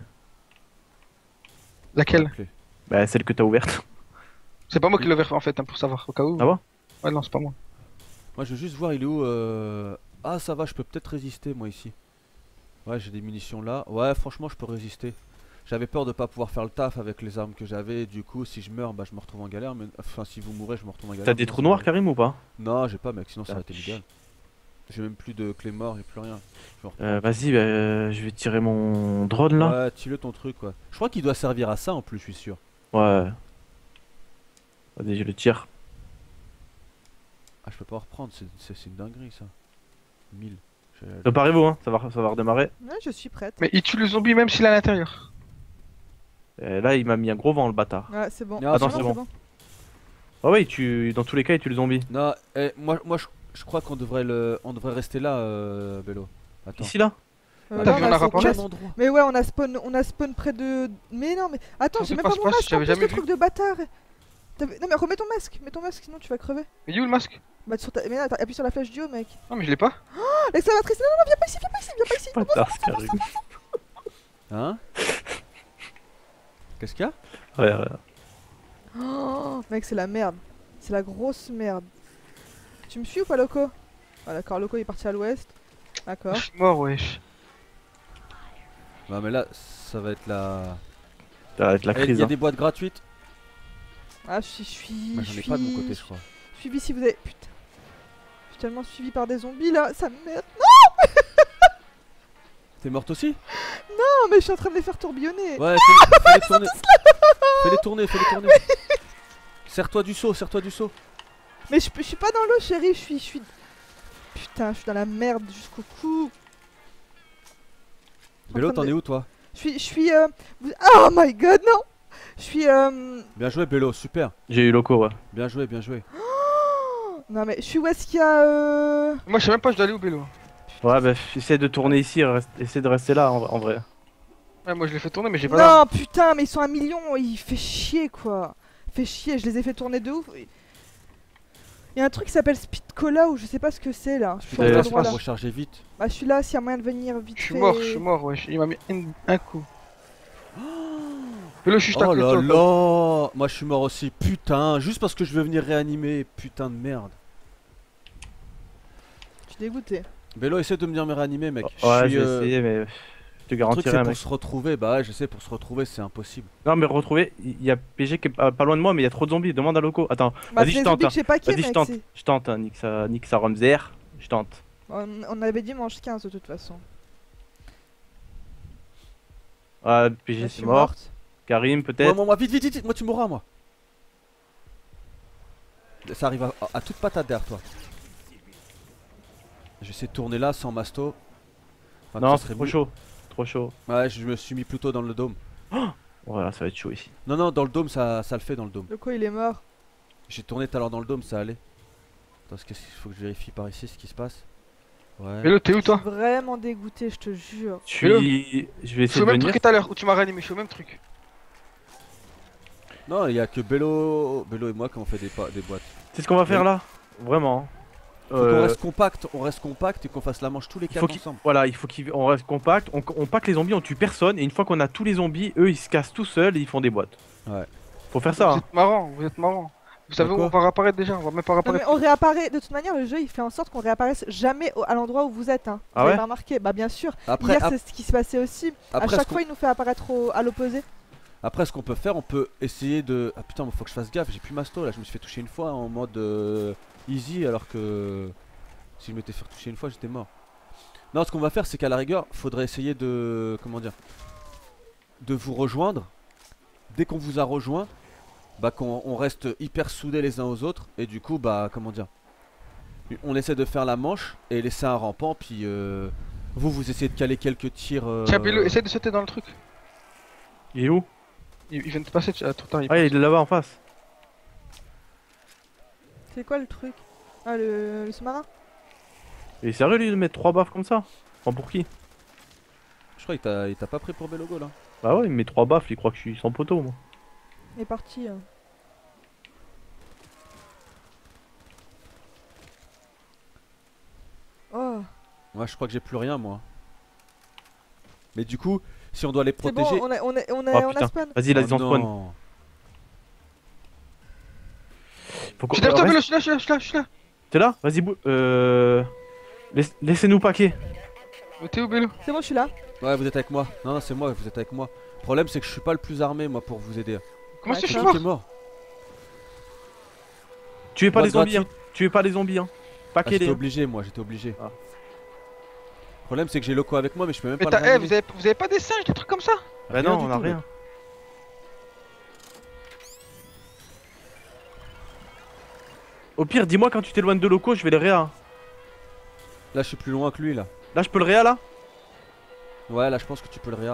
C: Laquelle?
A: Clé.
D: Bah, celle que t'as ouverte.
C: C'est pas moi qui l'ai ouvert en fait, hein, pour savoir, au cas où.
D: Ah bon?
C: Ouais, non, c'est pas moi.
A: Moi je veux juste voir il est où Ah ça va, je peux peut-être résister moi ici. Ouais j'ai des munitions là. Ouais franchement je peux résister. J'avais peur de pas pouvoir faire le taf avec les armes que j'avais. Du coup si je meurs bah je me retrouve en galère. Mais... Enfin si vous mourrez je me retrouve en galère.
D: T'as des
A: Sinon,
D: trous
A: ça
D: noirs,
A: va.
D: Karim, ou pas?
A: Non j'ai pas mec, sinon ça
D: Ah,
A: aurait été légal. J'ai même plus de clé mort et plus rien. Je vais en reprendre.
D: Vas-y, bah, je vais tirer mon drone là.
A: Ouais tire-le ton truc ouais. Je crois qu'il doit servir à ça en plus je suis sûr.
D: Ouais. Vas-y, je le tire.
A: Ah je peux pas en reprendre, c'est une dinguerie ça. 1000.
D: Préparez-vous, hein, ça va redémarrer.
B: Ouais, je suis prête.
C: Mais il tue le zombie même s'il est à l'intérieur.
D: Et là, il m'a mis un gros vent, le bâtard.
B: Ouais, c'est bon.
A: Ah,
D: Attends,
A: c'est
D: c'est bon. Ah ouais, dans tous les cas, il tue le zombie.
A: Non moi je crois qu'on devrait on devrait rester là Bello. Attends.
D: Ici, là?
B: Là,
C: T'as vu, on a
B: on
C: rapporté
B: a-
A: endroit.
B: Mais ouais, on a spawn près de. Mais non, mais attends,
C: Ça
B: j'ai
C: se
B: même pas
C: passe
B: mon
C: pas,
B: masque.
C: j'avais
B: En plus,
C: jamais
B: le
C: vu.
B: truc de bâtard. Non, mais remets ton masque, mets ton masque, sinon tu vas crever.
C: Mais il est où le masque?
B: Bah, mais là, appuie sur la flèche du haut, mec.
C: Non, mais je l'ai pas.
B: Oh, l'excavatrice, non, non, viens pas ici, viens pas ici, viens pas ici.
D: Bâtard, ce Karim.
A: Hein? Qu'est-ce qu'il y a?
D: Ouais, ouais.
B: Oh, mec, c'est la merde. C'est la grosse merde. Tu me suis ou pas, Loco? Ah, d'accord, Loco il est parti à l'ouest. D'accord.
C: Je suis mort, wesh.
A: Bah mais là ça va être la...
D: Ça va être la
A: Il
D: crise,
A: y a
D: hein.
A: des boîtes gratuites.
B: Ah, je suis.
A: Moi j'en ai pas de mon côté je crois.
B: Suivi si vous avez. Putain. Je suis tellement suivi par des zombies là, ça merde.
A: T'es morte aussi?
B: Non, mais je suis en train de les faire tourbillonner.
A: Ouais fais-les tourner. Fais-les tourner, fais-les tourner. Serre-toi du seau, serre-toi du seau.
B: Mais je suis pas dans l'eau, chérie, je suis. Putain, je suis dans la merde jusqu'au cou.
A: Bello t'en es où toi?
B: Je suis. Oh my god, non! Je suis.
A: Bien joué Bello, super.
D: J'ai eu loco, ouais.
A: Bien joué, bien joué.
B: Non, mais je suis où est-ce qu'il y a.
C: Moi, je sais même pas, je dois aller où, Bélo.
D: Ouais, bah, essaie de tourner ici, essaie de rester là, en vrai.
C: Ouais, moi, je l'ai fait tourner, mais j'ai pas d'arme.
B: Non, putain, mais ils sont 1 million, il fait chier quoi. Il fait chier, je les ai fait tourner de ouf. Il y a un truc qui s'appelle Speed Cola ou je sais pas ce que c'est là. Je suis en
D: Ouais,
B: bas
D: c'est
B: droit là.
A: Recharger vite.
B: Bah, je suis là, s'il y a moyen de venir vite
C: Je
B: fait.
C: suis mort, wesh. Il m'a mis un coup. Bélo, je suis juste à
A: Oh
C: côté de
A: là
C: toi.
A: là. Moi je suis mort aussi, putain. Juste parce que je veux venir réanimer, putain de merde.
B: Je suis dégoûté.
A: Bello essaie de venir me réanimer mec.
D: Ouais,
A: suis,
D: je vais essayer, mais je te
A: Le truc
D: garantis
A: c'est
D: rien,
A: pour
D: mec.
A: se retrouver, bah ouais je sais pour se retrouver c'est impossible.
D: Non, mais retrouver, il y a PG qui est pas loin de moi, mais il y a trop de zombies. Demande à loco. Attends,
B: Bah,
D: vas-y,
B: c'est
D: je
B: les
D: tente.
B: zombies
D: Hein.
B: que j'ai paqué,
D: Vas-y, je
B: mec.
D: tente.
B: c'est-
D: Je tente, hein. Nique sa Ramzer. Je tente.
B: On avait dimanche 15 de toute façon.
D: Ah,
B: Là,
D: PG,
B: je
D: c'est
B: suis
D: mort.
B: morte.
D: Karim, peut-être.
A: Moi, vite, vite, vite, moi tu mourras moi. Ça arrive à toute patate derrière toi. Je vais essayer de tourner là sans masto. Enfin,
D: Non,
A: ça
D: c'est
A: serait
D: trop
A: mieux.
D: chaud. Trop chaud.
A: Ouais, je me suis mis plutôt dans le dôme.
D: Voilà, ça va être chaud ici.
A: Non, non, dans le dôme ça le fait dans le dôme.
B: Loco, il est mort.
A: J'ai tourné tout à l'heure dans le dôme, ça allait. Attends, il faut que je vérifie par ici ce qui se passe. Ouais.
C: Vélo, t'es où
B: Je
C: toi?
B: suis vraiment dégoûté, je te jure.
D: Je vais
C: Je
D: essayer
C: suis au
D: de
C: même
D: venir.
C: truc que tout à l'heure où tu m'as réanimé, je suis au même truc.
A: Non, il y a que Bello et moi qui ont fait des boîtes.
D: C'est ce qu'on va faire là. Vraiment.
A: Faut qu'on reste compact et qu'on fasse la manche tous les
D: Il faut
A: quatre
D: qu'il
A: ensemble.
D: voilà, il faut qu'on reste compact, on pack les zombies, on tue personne, et une fois qu'on a tous les zombies, eux ils se cassent tout seuls et ils font des boîtes.
A: Ouais.
D: Faut faire ça.
C: Vous
D: Hein.
C: êtes marrant, vous êtes marrant. Vous savez où
A: quoi
C: on va réapparaître déjà? On va même pas
B: Non
C: réapparaître.
B: mais on réapparaît, de toute manière le jeu il fait en sorte qu'on réapparaisse jamais à l'endroit où vous êtes hein.
D: Ah
B: Vous avez
D: ouais
B: pas remarqué? Bah bien sûr,
A: Après,
B: hier c'est ce qui se passait aussi. À
A: après,
B: chaque fois il nous fait apparaître à l'opposé.
A: Après, ce qu'on peut faire, on peut essayer de. Ah putain, mais faut que je fasse gaffe, j'ai plus masto là, je me suis fait toucher une fois en mode easy alors que si je m'étais fait toucher une fois, j'étais mort. Non, ce qu'on va faire, c'est qu'à la rigueur, faudrait essayer de. Comment dire? De vous rejoindre. Dès qu'on vous a rejoint, bah qu'on reste hyper soudés les uns aux autres et du coup, bah comment dire? On essaie de faire la manche et laisser un rampant, puis vous essayez de caler quelques tirs.
C: Tiens, Bélo, essaye de sauter dans le truc.
D: Il est où?
C: Il vient de passer, trop tard.
D: Ah, il est là-bas en face.
B: C'est quoi le truc? Ah le sous-marin?
D: Il est sérieux lui de mettre 3 baffes comme ça? Prends pour qui?
A: Je crois qu'il t'a pas pris pour Belogo là.
D: Bah ouais, il met 3 baffes, il croit que je suis sans poteau moi.
B: Il est parti. Oh.
A: Moi, je crois que j'ai plus rien moi. Mais du coup, si on doit les
B: C'est bon,
A: protéger.
B: on
D: Oh,
B: a
D: putain.
B: spawn.
D: Vas-y, là,
A: Oh
D: ils en spawn.
A: non.
D: Faut qu'on-
C: Je suis derrière toi,
D: reste-
C: Bélo, je suis là, je suis là, je suis là, je suis là.
D: T'es là? Vas-y, laissez-nous paquer.
C: Mais t'es où, Bélo?
B: C'est bon, je suis là.
A: Ouais, vous êtes avec moi. Non, non, c'est moi, vous êtes avec moi. Le problème, c'est que je suis pas le plus armé moi pour vous aider.
C: Comment
B: Ouais,
C: ça, je suis
B: toi.
C: mort?
A: T'es mort.
D: Tuez pas
A: Boîte
D: les zombies, hein.
A: gratuite.
D: Tuez pas les zombies, hein.
A: Ah,
D: Paquez
A: j'étais
D: les.
A: obligé, moi, j'étais obligé.
D: Ah.
A: Le problème, c'est que j'ai Loco avec moi, mais je peux même
C: Mais
A: pas le réanimer.
C: vous avez pas des singes, des trucs comme ça?
D: Bah
A: Rien
D: non,
A: du
D: on a
A: tout,
D: rien.
A: mec.
D: Au pire, dis-moi quand tu t'éloignes de locaux, je vais les réa. Hein.
A: Là, je suis plus loin que lui là.
D: Là, je peux le réa là?
A: Ouais, là, je pense que tu peux le réa.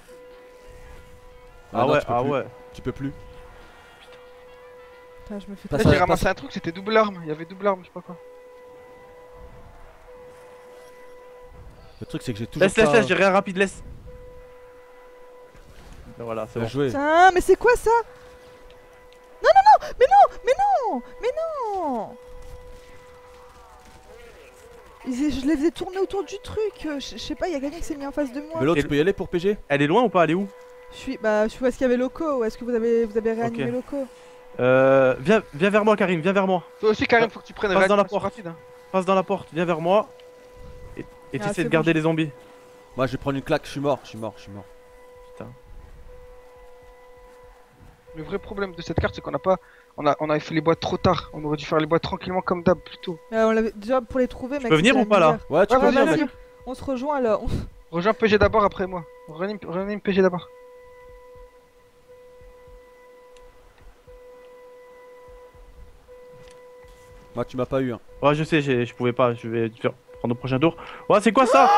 D: Ah
A: non,
D: ouais,
A: tu peux
D: ah
A: plus.
D: ouais.
A: Tu peux plus.
B: Putain, je me fais
A: Passe
C: Là,
A: à-
C: j'ai ramassé un truc, c'était double arme. Il y avait double arme, je sais pas quoi.
A: Le truc, c'est que j'ai toujours
D: Laisse, laisse,
A: pas...
D: laisse, j'ai réa rapide, laisse. Ben voilà, c'est
A: Bien
D: bon.
A: joué.
B: Putain, mais c'est quoi ça? Non, non, non, mais non, mais non, mais non. Je les faisais tourner autour du truc. Je sais pas, il y a quelqu'un qui s'est mis en face de moi.
A: Mais l'autre,
D: Et
A: tu peux y aller pour PG?
D: Elle est loin ou pas? Elle est où?
B: Je suis où est-ce qu'il y avait Loco? Ou est-ce que vous avez réanimé
D: Ok.
B: Loco?
D: Viens vers moi, Karim, viens vers moi.
C: Toi aussi, Karim, faut que tu prennes
D: Passe dans la
C: réanimation
D: porte.
C: rapide. Hein.
D: Passe dans la porte, viens vers moi. Et
B: Ah,
D: t'essaies
B: c'est
D: de
B: bon,
D: garder les zombies.
A: Moi, je vais prendre une claque, je suis mort, je suis mort, je suis mort.
C: Le vrai problème de cette carte, c'est qu'on n'a pas. On a fait les boîtes trop tard. On aurait dû faire les boîtes tranquillement comme d'hab plus tôt.
B: On l'avait déjà pour les trouver, mec.
D: peux venir
B: c'était
D: ou pas,
B: la
D: là
B: misère.
A: Ouais, tu
C: Ouais,
A: peux
C: ouais,
A: venir,
C: vas-y.
A: mec.
B: On se rejoint là.
C: Rejoins PG d'abord après moi. Réanime PG d'abord.
A: Moi, tu m'as pas eu. Hein.
D: Ouais, je sais, je pouvais pas, je vais te faire prendre au prochain tour. Ouais, c'est quoi ça?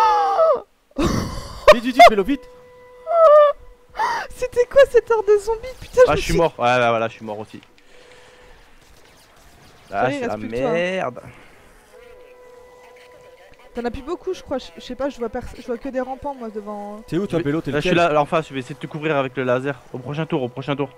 A: Vite, vite, vite, vélo, vite.
B: C'était quoi cette horde de zombies? Putain,
D: Ah, je suis mort. Ouais, ouais, voilà, je suis mort aussi. Ah,
B: Allez,
D: c'est la
B: reste plus que toi, hein.
D: merde.
B: T'en as plus beaucoup, je crois. Je sais pas, je vois que des rampants moi devant.
A: T'es où, toi,
D: Je vais-
A: vélo? T'es
D: Là, je suis
A: lequel?
D: là, en face, je vais essayer de te couvrir avec le laser. Au prochain tour, au prochain tour.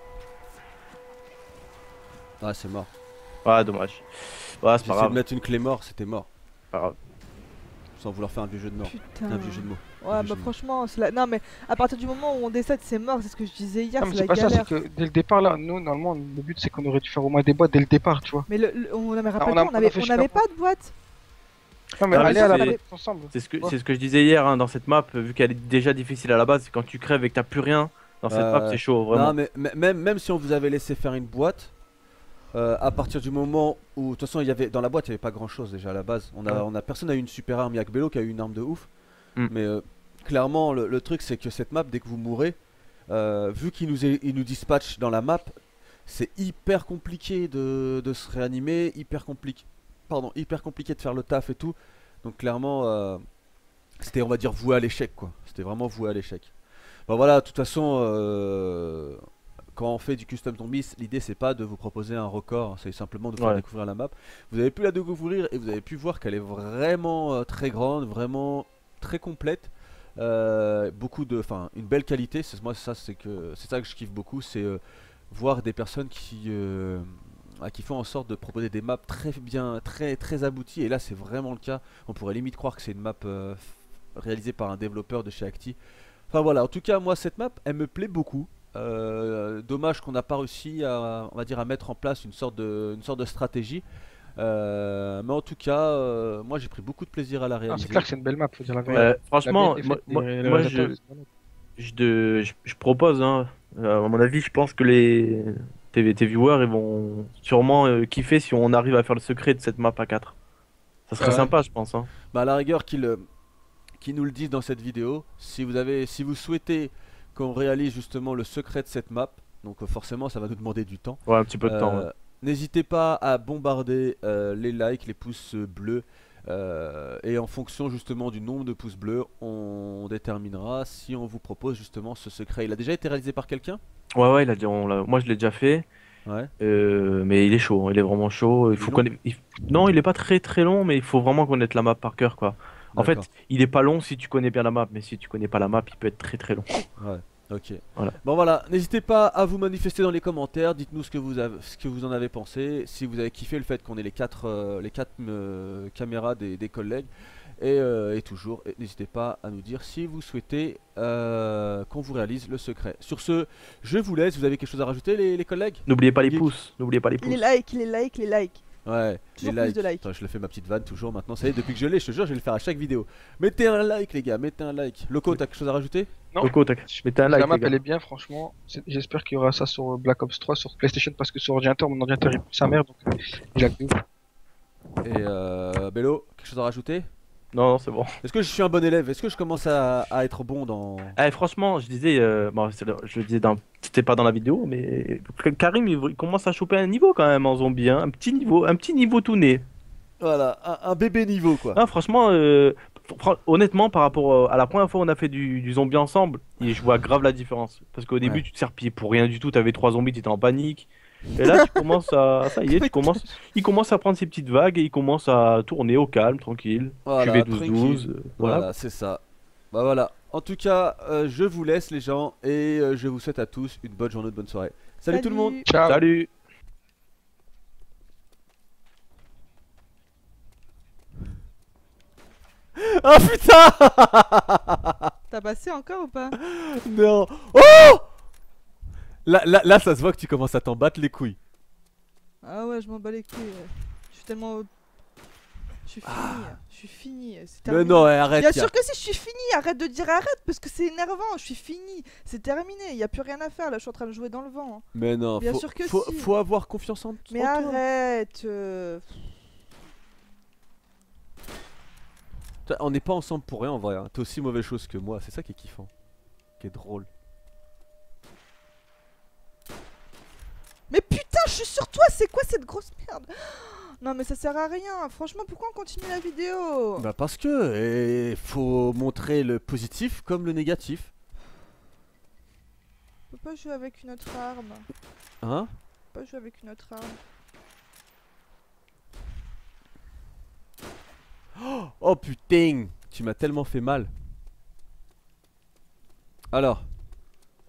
A: Ah, c'est mort.
D: Ouais, dommage. Ouais, c'est
A: J'ai
D: pas
A: essayé de
D: grave.
A: mettre une clé mort, c'était mort.
D: Pas grave.
A: Sans vouloir faire un vieux jeu de mort.
B: Putain.
A: Un vieux jeu de mots.
B: Ouais, bah franchement, c'est la... non mais à partir du moment où on décède, c'est mort, c'est ce que je disais hier,
C: Non, mais
B: c'est
C: c'est
B: la
C: pas ça,
B: galère.
C: c'est que dès le départ là, nous normalement, le but c'est qu'on aurait dû faire au moins des boîtes dès le départ, tu vois.
B: Mais on avait
C: on a-
B: rappelé,
C: on a fait
B: on avait pas de boîte.
C: Non, mais
D: Ah, mais
C: allez à la
D: c'est-
C: boîte ensemble.
D: C'est ce que,
C: Ouais.
D: c'est ce que je disais hier hein, dans cette map, vu qu'elle est déjà difficile à la base, quand tu crèves et que t'as plus rien, dans cette map c'est chaud, vraiment.
A: Non, mais même si on vous avait laissé faire une boîte, à partir du moment où, de toute façon, il y avait dans la boîte, il y avait pas grand chose déjà à la base. Personne n'a eu une super arme. Il y a que Bello qui a eu une arme de ouf.
D: Mm.
A: Mais clairement, le truc, c'est que cette map, dès que vous mourrez, vu il nous dispatch dans la map, c'est hyper compliqué de se réanimer, hyper compliqué de faire le taf et tout. Donc clairement, c'était, on va dire, voué à l'échec, quoi. C'était vraiment voué à l'échec. Bah voilà, de toute façon, quand on fait du custom zombies, l'idée c'est pas de vous proposer un record, c'est simplement de vous faire découvrir la map. Vous avez pu la découvrir et vous avez pu voir qu'elle est vraiment très grande, vraiment très complète. Une belle qualité. Moi ça c'est ça que je kiffe beaucoup, c'est voir des personnes qui font en sorte de proposer des maps très bien, très abouties. Et là c'est vraiment le cas. On pourrait limite croire que c'est une map réalisée par un développeur de chez Acti. Enfin voilà, en tout cas moi cette map elle me plaît beaucoup. Dommage qu'on n'a pas réussi à, on va dire, à mettre en place une sorte de stratégie. Mais en tout cas, moi j'ai pris beaucoup de plaisir à la réaliser.
C: C'est clair que c'est une belle map, faut dire la vérité.
D: Franchement, moi je propose, hein, à mon avis, je pense que tes viewers ils vont sûrement kiffer si on arrive à faire le secret de cette map à 4. Ça serait sympa, je pense. Hein.
A: Bah à la rigueur qu'ils nous le disent dans cette vidéo. Si vous souhaitez qu'on réalise justement le secret de cette map, donc forcément ça va nous demander du temps.
D: Ouais, un petit peu de temps. Ouais.
A: N'hésitez pas à bombarder les likes, les pouces bleus. Et en fonction justement du nombre de pouces bleus, on déterminera si on vous propose justement ce secret. Il a déjà été réalisé par quelqu'un?
D: Ouais, moi je l'ai déjà fait.
A: Ouais.
D: Mais il est chaud, il est vraiment chaud. Non, il est pas très long, mais il faut vraiment connaître la map par cœur, quoi. En fait, il est pas long si tu connais bien la map, mais si tu connais pas la map, il peut être très long.
A: Ouais. Ok.
D: Voilà.
A: Bon voilà, n'hésitez pas à vous manifester dans les commentaires, dites-nous ce que vous en avez pensé, si vous avez kiffé le fait qu'on ait les quatre caméras des collègues, et toujours, n'hésitez pas à nous dire si vous souhaitez qu'on vous réalise le secret. Sur ce, je vous laisse, vous avez quelque chose à rajouter les collègues?
D: N'oubliez pas les pouces, n'oubliez pas les pouces.
B: Les likes.
A: Ouais,
B: toujours
A: les likes.
B: plus de likes.
A: Attends, je le fais ma petite vanne toujours maintenant, ça y est, depuis que je l'ai, je te jure, je vais le faire à chaque vidéo. Mettez un like les gars, mettez un like. Loco, t'as quelque chose à rajouter?
C: Non.
D: Loco, je mettais un like.
C: La map elle est bien, franchement. J'espère qu'il y aura ça sur Black Ops 3 sur PlayStation parce que sur ordinateur, mon ordinateur il pue sa mère donc j'ai hâte de ouf.
A: Et Bello, quelque chose à rajouter?
D: Non, c'est bon.
A: Est-ce que je suis un bon élève? Est-ce que je commence à être bon dans...
D: Franchement, je disais, je le disais c'était pas dans la vidéo, mais Karim il commence à choper un niveau quand même en zombie, hein. Un petit niveau tout né.
A: Voilà, un bébé niveau quoi.
D: Ah, franchement, honnêtement, par rapport à la première fois où on a fait du zombie ensemble, je vois grave la différence. Parce qu'au début, tu te serpillais pour rien du tout, t'avais 3 zombies, t'étais en panique. Et là, tu commences à. Ça y est, il commence à prendre ses petites vagues et il commence à tourner au calme, tranquille.
A: Voilà,
D: QV 12-12.
A: Voilà, c'est ça. Bah voilà. En tout cas, je vous laisse les gens et je vous souhaite à tous une bonne journée, une bonne soirée. Salut tout le monde.
C: Ciao.
D: Salut.
A: Oh putain.
B: T'as passé encore ou pas?
A: Non. Oh. Là, ça se voit que tu commences à t'en battre les couilles.
B: Ah ouais, je m'en bats les couilles. Je suis tellement... Je suis fini. Je suis fini.
A: Mais
B: terminé.
A: non, arrête.
B: Bien sûr que si, je suis fini. Arrête de dire arrête parce que c'est énervant. Je suis fini. C'est terminé. Il y a plus rien à faire là. Je suis en train de jouer dans le vent.
A: Mais non,
B: Bien sûr que si.
A: faut avoir confiance en toi.
B: Mais arrête.
A: On n'est pas ensemble pour rien en vrai. Hein. T'es aussi mauvaise chose que moi. C'est ça qui est kiffant. Qui est drôle.
B: Mais putain, je suis sur toi. C'est quoi cette grosse merde? Non mais ça sert à rien. Franchement, pourquoi on continue la vidéo?
A: Bah parce que faut montrer le positif comme le négatif.
B: On peut pas jouer avec une autre arme.
A: Hein?
B: On peut pas jouer avec une autre arme.
A: Oh putain, tu m'as tellement fait mal. Alors,